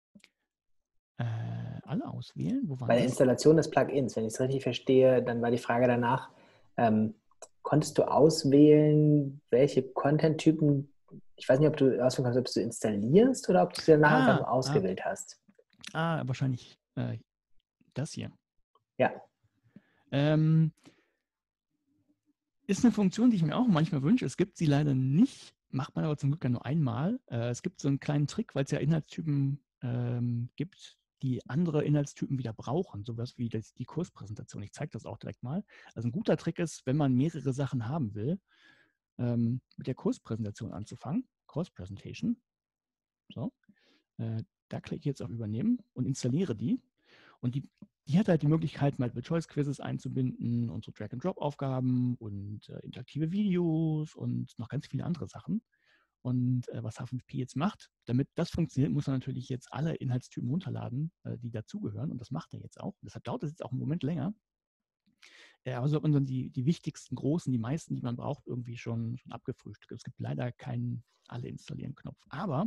Äh, alle auswählen? Wo waren Bei der das? Installation des Plugins, wenn ich es richtig verstehe, dann war die Frage danach, ähm, konntest du auswählen, welche Content-Typen, ich weiß nicht, ob du auswählen kannst, ob du installierst oder ob du sie danach einfach Ah, nur ah, ausgewählt hast. ah wahrscheinlich äh, das hier. Ja. Ähm, ist eine Funktion, die ich mir auch manchmal wünsche. Es gibt sie leider nicht, macht man aber zum Glück ja nur einmal. Äh, es gibt so einen kleinen Trick, weil es ja Inhaltstypen ähm, gibt, die andere Inhaltstypen wieder brauchen, sowas wie das, die Kurspräsentation. Ich zeige das auch direkt mal. Also ein guter Trick ist, wenn man mehrere Sachen haben will, ähm, mit der Kurspräsentation anzufangen. Course Presentation. So. Äh, da klicke ich jetzt auf Übernehmen und installiere die. Und die, die hat halt die Möglichkeit, Multiple-Choice-Quizzes einzubinden und so Drag-and-Drop-Aufgaben und äh, interaktive Videos und noch ganz viele andere Sachen. Und äh, was H fünf P jetzt macht, damit das funktioniert, muss er natürlich jetzt alle Inhaltstypen runterladen, äh, die dazugehören. Und das macht er jetzt auch. Deshalb dauert es jetzt auch einen Moment länger. Äh, aber so hat man dann die, die wichtigsten, großen, die meisten, die man braucht, irgendwie schon, schon abgefrühstückt. Es gibt leider keinen Alle-Installieren-Knopf. Aber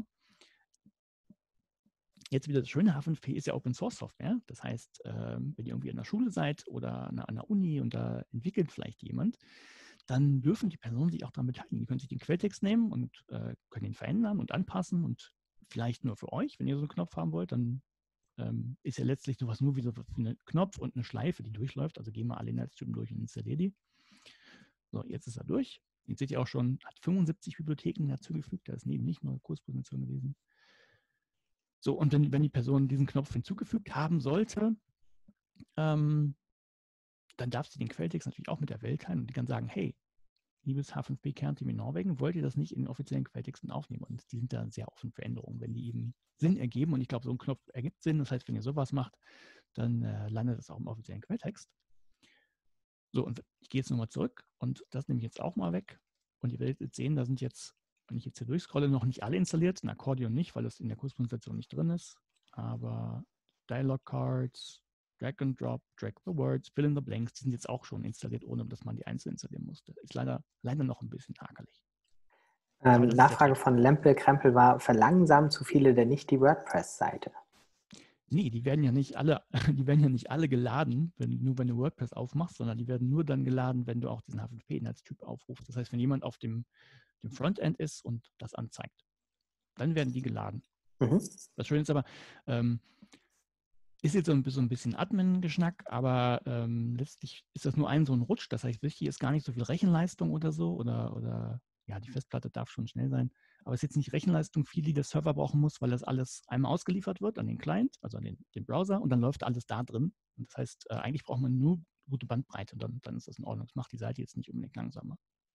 jetzt wieder das schöne, H fünf P ist ja Open Source Software. Das heißt, ähm, wenn ihr irgendwie an der Schule seid oder an einer Uni und da entwickelt vielleicht jemand, dann dürfen die Personen sich auch daran beteiligen. Die können sich den Quelltext nehmen und äh, können ihn verändern und anpassen und vielleicht nur für euch, wenn ihr so einen Knopf haben wollt, dann ähm, ist ja letztlich sowas nur wie so ein Knopf und eine Schleife, die durchläuft. Also gehen wir alle Inhaltstypen durch und installieren die. So, jetzt ist er durch. Jetzt seht ihr auch schon, hat fünfundsiebzig Bibliotheken dazugefügt. Da ist neben nicht nur Kursposition gewesen. So, und wenn, wenn die Person diesen Knopf hinzugefügt haben sollte, ähm, dann darf sie den Quelltext natürlich auch mit der Welt teilen und die kann sagen, hey, liebes H fünf P-Kernteam in Norwegen, wollt ihr das nicht in offiziellen Quelltexten aufnehmen? Und die sind da sehr offen für Änderungen, wenn die eben Sinn ergeben. Und ich glaube, so ein Knopf ergibt Sinn. Das heißt, wenn ihr sowas macht, dann äh, landet das auch im offiziellen Quelltext. So, und ich gehe jetzt nochmal zurück und das nehme ich jetzt auch mal weg. Und ihr werdet jetzt sehen, da sind jetzt, wenn ich jetzt hier durchscrolle, noch nicht alle installiert. Ein Akkordeon nicht, weil das in der Kurspräsentation nicht drin ist. Aber Dialog Cards, Drag and Drop, Drag the Words, Fill in the Blanks, die sind jetzt auch schon installiert, ohne dass man die einzeln installieren musste. Ist leider, leider noch ein bisschen hakelig. Ähm, Nachfrage von Lempel Krempel war, verlangsamen zu viele denn nicht die WordPress-Seite? Nee, die werden ja nicht alle, die werden ja nicht alle geladen, wenn, nur wenn du WordPress aufmachst, sondern die werden nur dann geladen, wenn du auch diesen H fünf P-Inhaltstyp aufrufst. Das heißt, wenn jemand auf dem, dem Frontend ist und das anzeigt, dann werden die geladen. Mhm. Das Schöne ist aber, ähm, ist jetzt so ein, so ein bisschen Admin-Geschnack, aber ähm, letztlich ist das nur ein so ein Rutsch. Das heißt, wichtig ist gar nicht so viel Rechenleistung oder so oder, oder ja, die Festplatte darf schon schnell sein. Aber es ist jetzt nicht Rechenleistung viel, die der Server brauchen muss, weil das alles einmal ausgeliefert wird an den Client, also an den, den Browser und dann läuft alles da drin. Und das heißt, äh, eigentlich braucht man nur gute Bandbreite und dann, dann ist das in Ordnung. Das macht die Seite jetzt nicht unbedingt langsamer.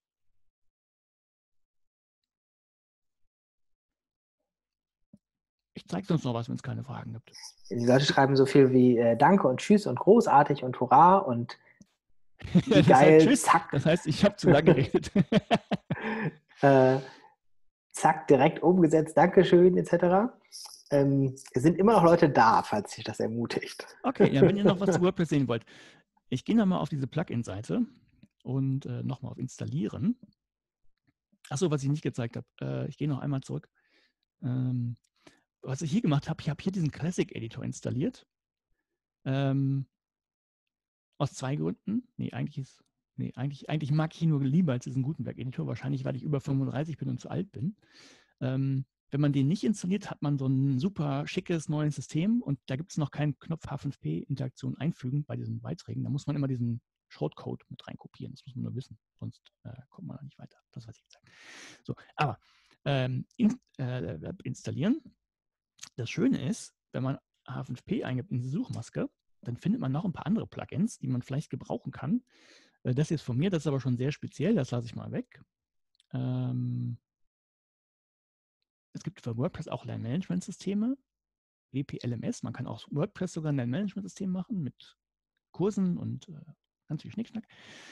Ich zeige sonst noch was, wenn es keine Fragen gibt. Die Leute schreiben so viel wie äh, Danke und Tschüss und großartig und Hurra und wie geil, Tschüss. Zack. Das heißt, ich habe zu lange geredet. äh, zack, direkt umgesetzt, Dankeschön, et cetera. Ähm, es sind immer noch Leute da, falls sich das ermutigt. Okay, ja, wenn ihr noch was zu WordPress sehen wollt. Ich gehe nochmal auf diese Plugin-Seite und äh, nochmal auf Installieren. Achso, was ich nicht gezeigt habe. Äh, ich gehe noch einmal zurück. Ähm, was ich hier gemacht habe, ich habe hier diesen Classic Editor installiert. Ähm, aus zwei Gründen. Nee, eigentlich ist, nee, eigentlich, eigentlich mag ich ihn nur lieber als diesen Gutenberg Editor. Wahrscheinlich, weil ich über fünfunddreißig bin und zu alt bin. Ähm, wenn man den nicht installiert, hat man so ein super schickes neues System und da gibt es noch keinen Knopf H fünf P-Interaktion einfügen bei diesen Beiträgen. Da muss man immer diesen Shortcode mit reinkopieren. Das muss man nur wissen, sonst äh, kommt man da nicht weiter. Das, was ich gesagt habe. So, aber ähm, in, äh, installieren. Das Schöne ist, wenn man H fünf P eingibt in die Suchmaske, dann findet man noch ein paar andere Plugins, die man vielleicht gebrauchen kann. Das ist von mir, das ist aber schon sehr speziell, das lasse ich mal weg. Ähm, es gibt für WordPress auch Lernmanagementsysteme, W P L M S. Man kann auch WordPress sogar ein Lernmanagementsystem machen mit Kursen und äh, ganz viel Schnickschnack.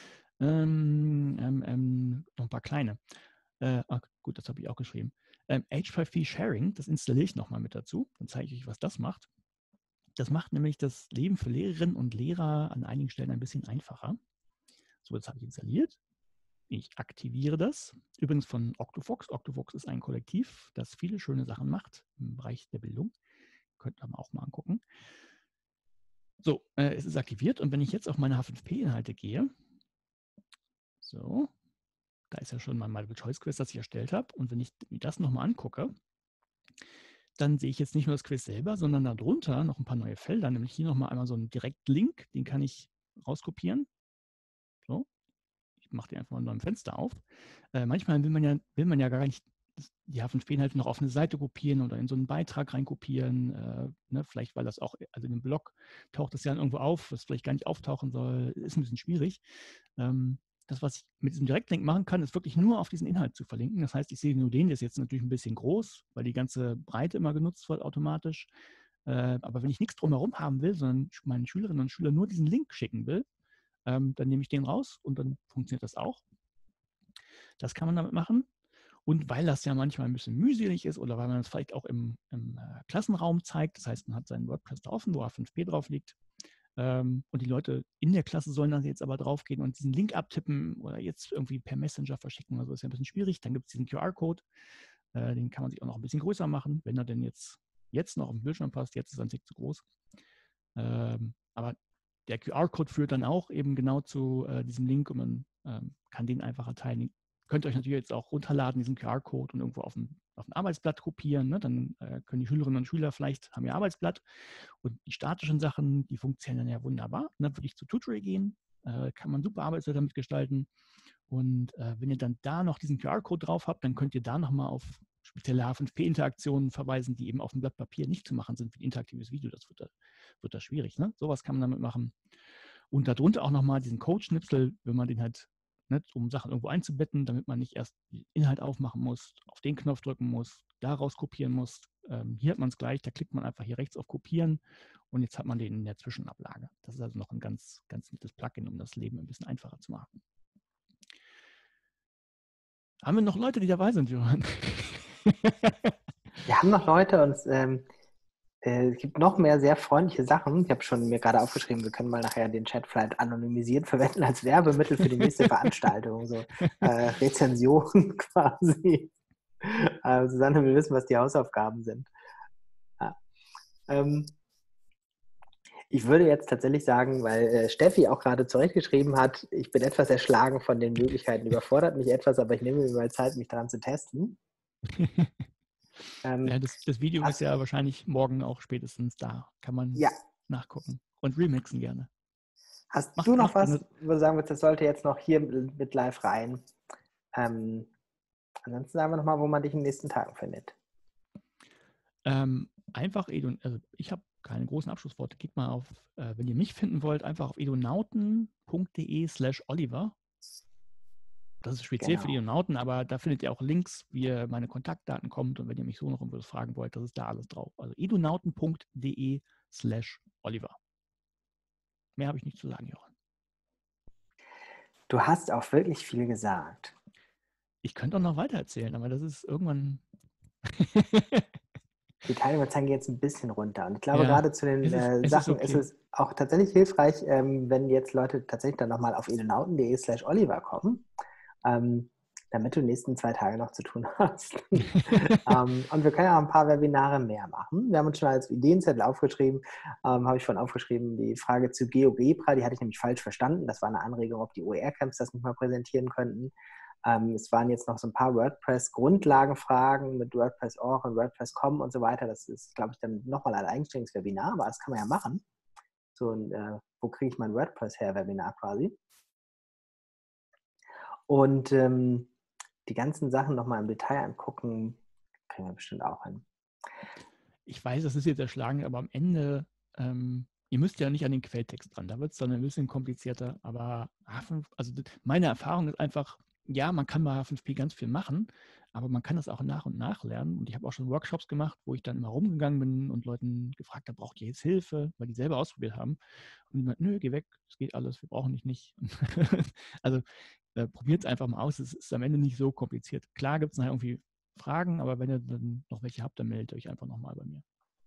Ähm, ähm, ähm, noch ein paar kleine. Äh, ach, gut, das habe ich auch geschrieben. Ähm, H fünf P Sharing, das installiere ich nochmal mit dazu. Dann zeige ich euch, was das macht. Das macht nämlich das Leben für Lehrerinnen und Lehrer an einigen Stellen ein bisschen einfacher. So, das habe ich installiert. Ich aktiviere das. Übrigens von Octofox. Octofox ist ein Kollektiv, das viele schöne Sachen macht im Bereich der Bildung. Könnt ihr auch mal angucken. So, äh, es ist aktiviert und wenn ich jetzt auf meine H fünf P-Inhalte gehe, so, da ist ja schon mein Multiple-Choice-Quiz, das ich erstellt habe. Und wenn ich mir das nochmal angucke, dann sehe ich jetzt nicht nur das Quiz selber, sondern darunter noch ein paar neue Felder, nämlich hier nochmal einmal so einen Direktlink, den kann ich rauskopieren. So, ich mache den einfach mal in einem Fenster auf. Äh, manchmal will man, ja, will man ja gar nicht die H fünf P-Inhalte noch auf eine Seite kopieren oder in so einen Beitrag reinkopieren. Äh, ne, vielleicht, weil das auch, also in dem Blog taucht das ja irgendwo auf, was vielleicht gar nicht auftauchen soll, ist ein bisschen schwierig. Ähm, das, was ich mit diesem Direktlink machen kann, ist wirklich nur auf diesen Inhalt zu verlinken. Das heißt, ich sehe nur den, der ist jetzt natürlich ein bisschen groß, weil die ganze Breite immer genutzt wird automatisch. Äh, aber wenn ich nichts drumherum haben will, sondern meinen Schülerinnen und Schülern nur diesen Link schicken will, ähm, dann nehme ich den raus und dann funktioniert das auch. Das kann man damit machen. Und weil das ja manchmal ein bisschen mühselig ist oder weil man es vielleicht auch im, im äh, Klassenraum zeigt, das heißt, man hat seinen WordPress da offen, wo H fünf P drauf liegt, ähm, und die Leute in der Klasse sollen dann jetzt aber draufgehen und diesen Link abtippen oder jetzt irgendwie per Messenger verschicken oder so, ist ja ein bisschen schwierig. Dann gibt es diesen Q R-Code, äh, den kann man sich auch noch ein bisschen größer machen, wenn er denn jetzt, jetzt noch auf den Bildschirm passt, jetzt ist er ein Tick zu groß. Ähm, aber der Q R-Code führt dann auch eben genau zu äh, diesem Link und man ähm, kann den einfach erteilen. Könnt ihr euch natürlich jetzt auch runterladen, diesen Q R-Code und irgendwo auf ein, auf ein Arbeitsblatt kopieren. Ne? Dann äh, können die Schülerinnen und Schüler vielleicht, haben ihr Arbeitsblatt und die statischen Sachen, die funktionieren dann ja wunderbar. Dann würde ich zu Tutorial gehen, äh, kann man super Arbeitsblätter damit gestalten. Und äh, wenn ihr dann da noch diesen Q R-Code drauf habt, dann könnt ihr da nochmal auf spezielle H fünf P-Interaktionen verweisen, die eben auf dem Blatt Papier nicht zu machen sind, wie ein interaktives Video. Das wird da, wird da schwierig. Ne? Sowas kann man damit machen. Und darunter auch nochmal diesen Code-Schnipsel, wenn man den halt, ne, um Sachen irgendwo einzubetten, damit man nicht erst den Inhalt aufmachen muss, auf den Knopf drücken muss, daraus kopieren muss. Ähm, hier hat man es gleich, da klickt man einfach hier rechts auf Kopieren und jetzt hat man den in der Zwischenablage. Das ist also noch ein ganz, ganz nettes Plugin, um das Leben ein bisschen einfacher zu machen. Haben wir noch Leute, die dabei sind, Johann? Wir haben noch Leute und ähm, äh, es gibt noch mehr sehr freundliche Sachen. Ich habe schon mir gerade aufgeschrieben, wir können mal nachher den Chat vielleicht anonymisiert verwenden als Werbemittel für die nächste Veranstaltung. So äh, Rezensionen quasi. Äh, Susanne will wissen, was die Hausaufgaben sind. Ja. Ähm, Ich würde jetzt tatsächlich sagen, weil äh, Steffi auch gerade zurechtgeschrieben hat, ich bin etwas erschlagen von den Möglichkeiten, überfordert mich etwas, aber ich nehme mir mal Zeit, mich daran zu testen. ähm, Ja, das, das Video hast, ist ja wahrscheinlich morgen auch spätestens da. Kann man ja, nachgucken. Und remixen gerne. hast Macht, du noch macht was, gerne. wo du sagen würdest, das sollte jetzt noch hier mit live rein? Ähm, ansonsten sagen wir nochmal, wo man dich in den nächsten Tagen findet. Ähm, einfach, Edu, also ich habe keine großen Abschlussworte. Geht mal auf, äh, wenn ihr mich finden wollt, einfach auf edunauten.de slash Oliver. Das ist speziell für die Genau. Edunauten, aber da findet ihr auch Links, wie ihr meine Kontaktdaten kommt und wenn ihr mich so noch irgendwas fragen wollt, das ist da alles drauf. Also edunauten.de slash Oliver. Mehr habe ich nicht zu sagen, Johann. Du hast auch wirklich viel gesagt. Ich könnte auch noch weiter erzählen, aber das ist irgendwann. Die Teilnehmerzahlen gehen jetzt ein bisschen runter. Und ich glaube, Ja, gerade zu den es ist, äh, es ist Sachen ist okay. es auch tatsächlich hilfreich, ähm, wenn jetzt Leute tatsächlich dann nochmal auf edunauten.de slash Oliver kommen, ähm, damit du die nächsten zwei Tage noch zu tun hast. ähm, und wir können ja auch ein paar Webinare mehr machen. Wir haben uns schon als Ideenzettel aufgeschrieben, ähm, habe ich schon aufgeschrieben, die Frage zu GeoGebra, die hatte ich nämlich falsch verstanden. Das war eine Anregung, ob die O E R-Camps das nicht mal präsentieren könnten. Ähm, es waren jetzt noch so ein paar WordPress-Grundlagenfragen mit WordPress Punkt org und WordPress Punkt com und so weiter. Das ist, glaube ich, dann nochmal ein eigenständiges Webinar, aber das kann man ja machen. So ein, äh, wo kriege ich mein WordPress her, Webinar quasi. Und ähm, die ganzen Sachen nochmal im Detail angucken, kriegen wir bestimmt auch hin. Ich weiß, das ist jetzt erschlagen, aber am Ende, ähm, ihr müsst ja nicht an den Quelltext dran, da wird es dann ein bisschen komplizierter, aber H fünf, also meine Erfahrung ist einfach, ja, man kann bei H fünf P ganz viel machen, aber man kann das auch nach und nach lernen und ich habe auch schon Workshops gemacht, wo ich dann immer rumgegangen bin und Leuten gefragt habe, braucht ihr jetzt Hilfe, weil die selber ausprobiert haben und die meinten, nö, geh weg, es geht alles, wir brauchen dich nicht. Also äh, probiert es einfach mal aus, es ist am Ende nicht so kompliziert. Klar gibt es nachher irgendwie Fragen, aber wenn ihr dann noch welche habt, dann meldet euch einfach nochmal bei mir.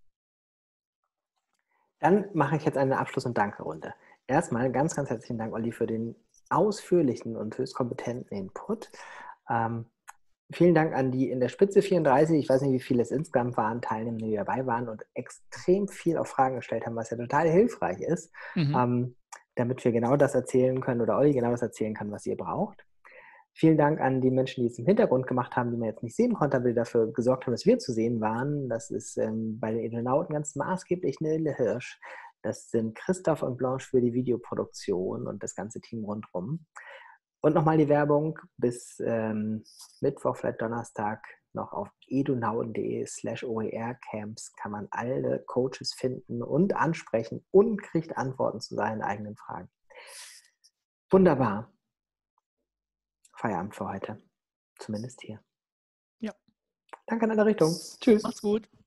Dann mache ich jetzt eine Abschluss- und Danke-Runde. Erstmal ganz, ganz herzlichen Dank, Olli, für den ausführlichen und höchst kompetenten Input. Ähm, vielen Dank an die in der Spitze vierunddreißig, ich weiß nicht, wie viele es insgesamt waren, Teilnehmer, die dabei waren und extrem viel auf Fragen gestellt haben, was ja total hilfreich ist, Mhm. ähm, damit wir genau das erzählen können oder Olli genau das erzählen kann, was ihr braucht. Vielen Dank an die Menschen, die es im Hintergrund gemacht haben, die man jetzt nicht sehen konnte, aber die dafür gesorgt haben, dass wir zu sehen waren. Das ist ähm, bei den Edunauten ganz maßgeblich Nele Hirsch. Das sind Christoph und Blanche für die Videoproduktion und das ganze Team rundherum. Und nochmal die Werbung, bis ähm, Mittwoch, vielleicht Donnerstag noch auf edunauten.de slash OER-Camps kann man alle Coaches finden und ansprechen und kriegt Antworten zu seinen eigenen Fragen. Wunderbar. Feierabend für heute. Zumindest hier. Ja. Danke in alle Richtungen. Tschüss. Macht's gut.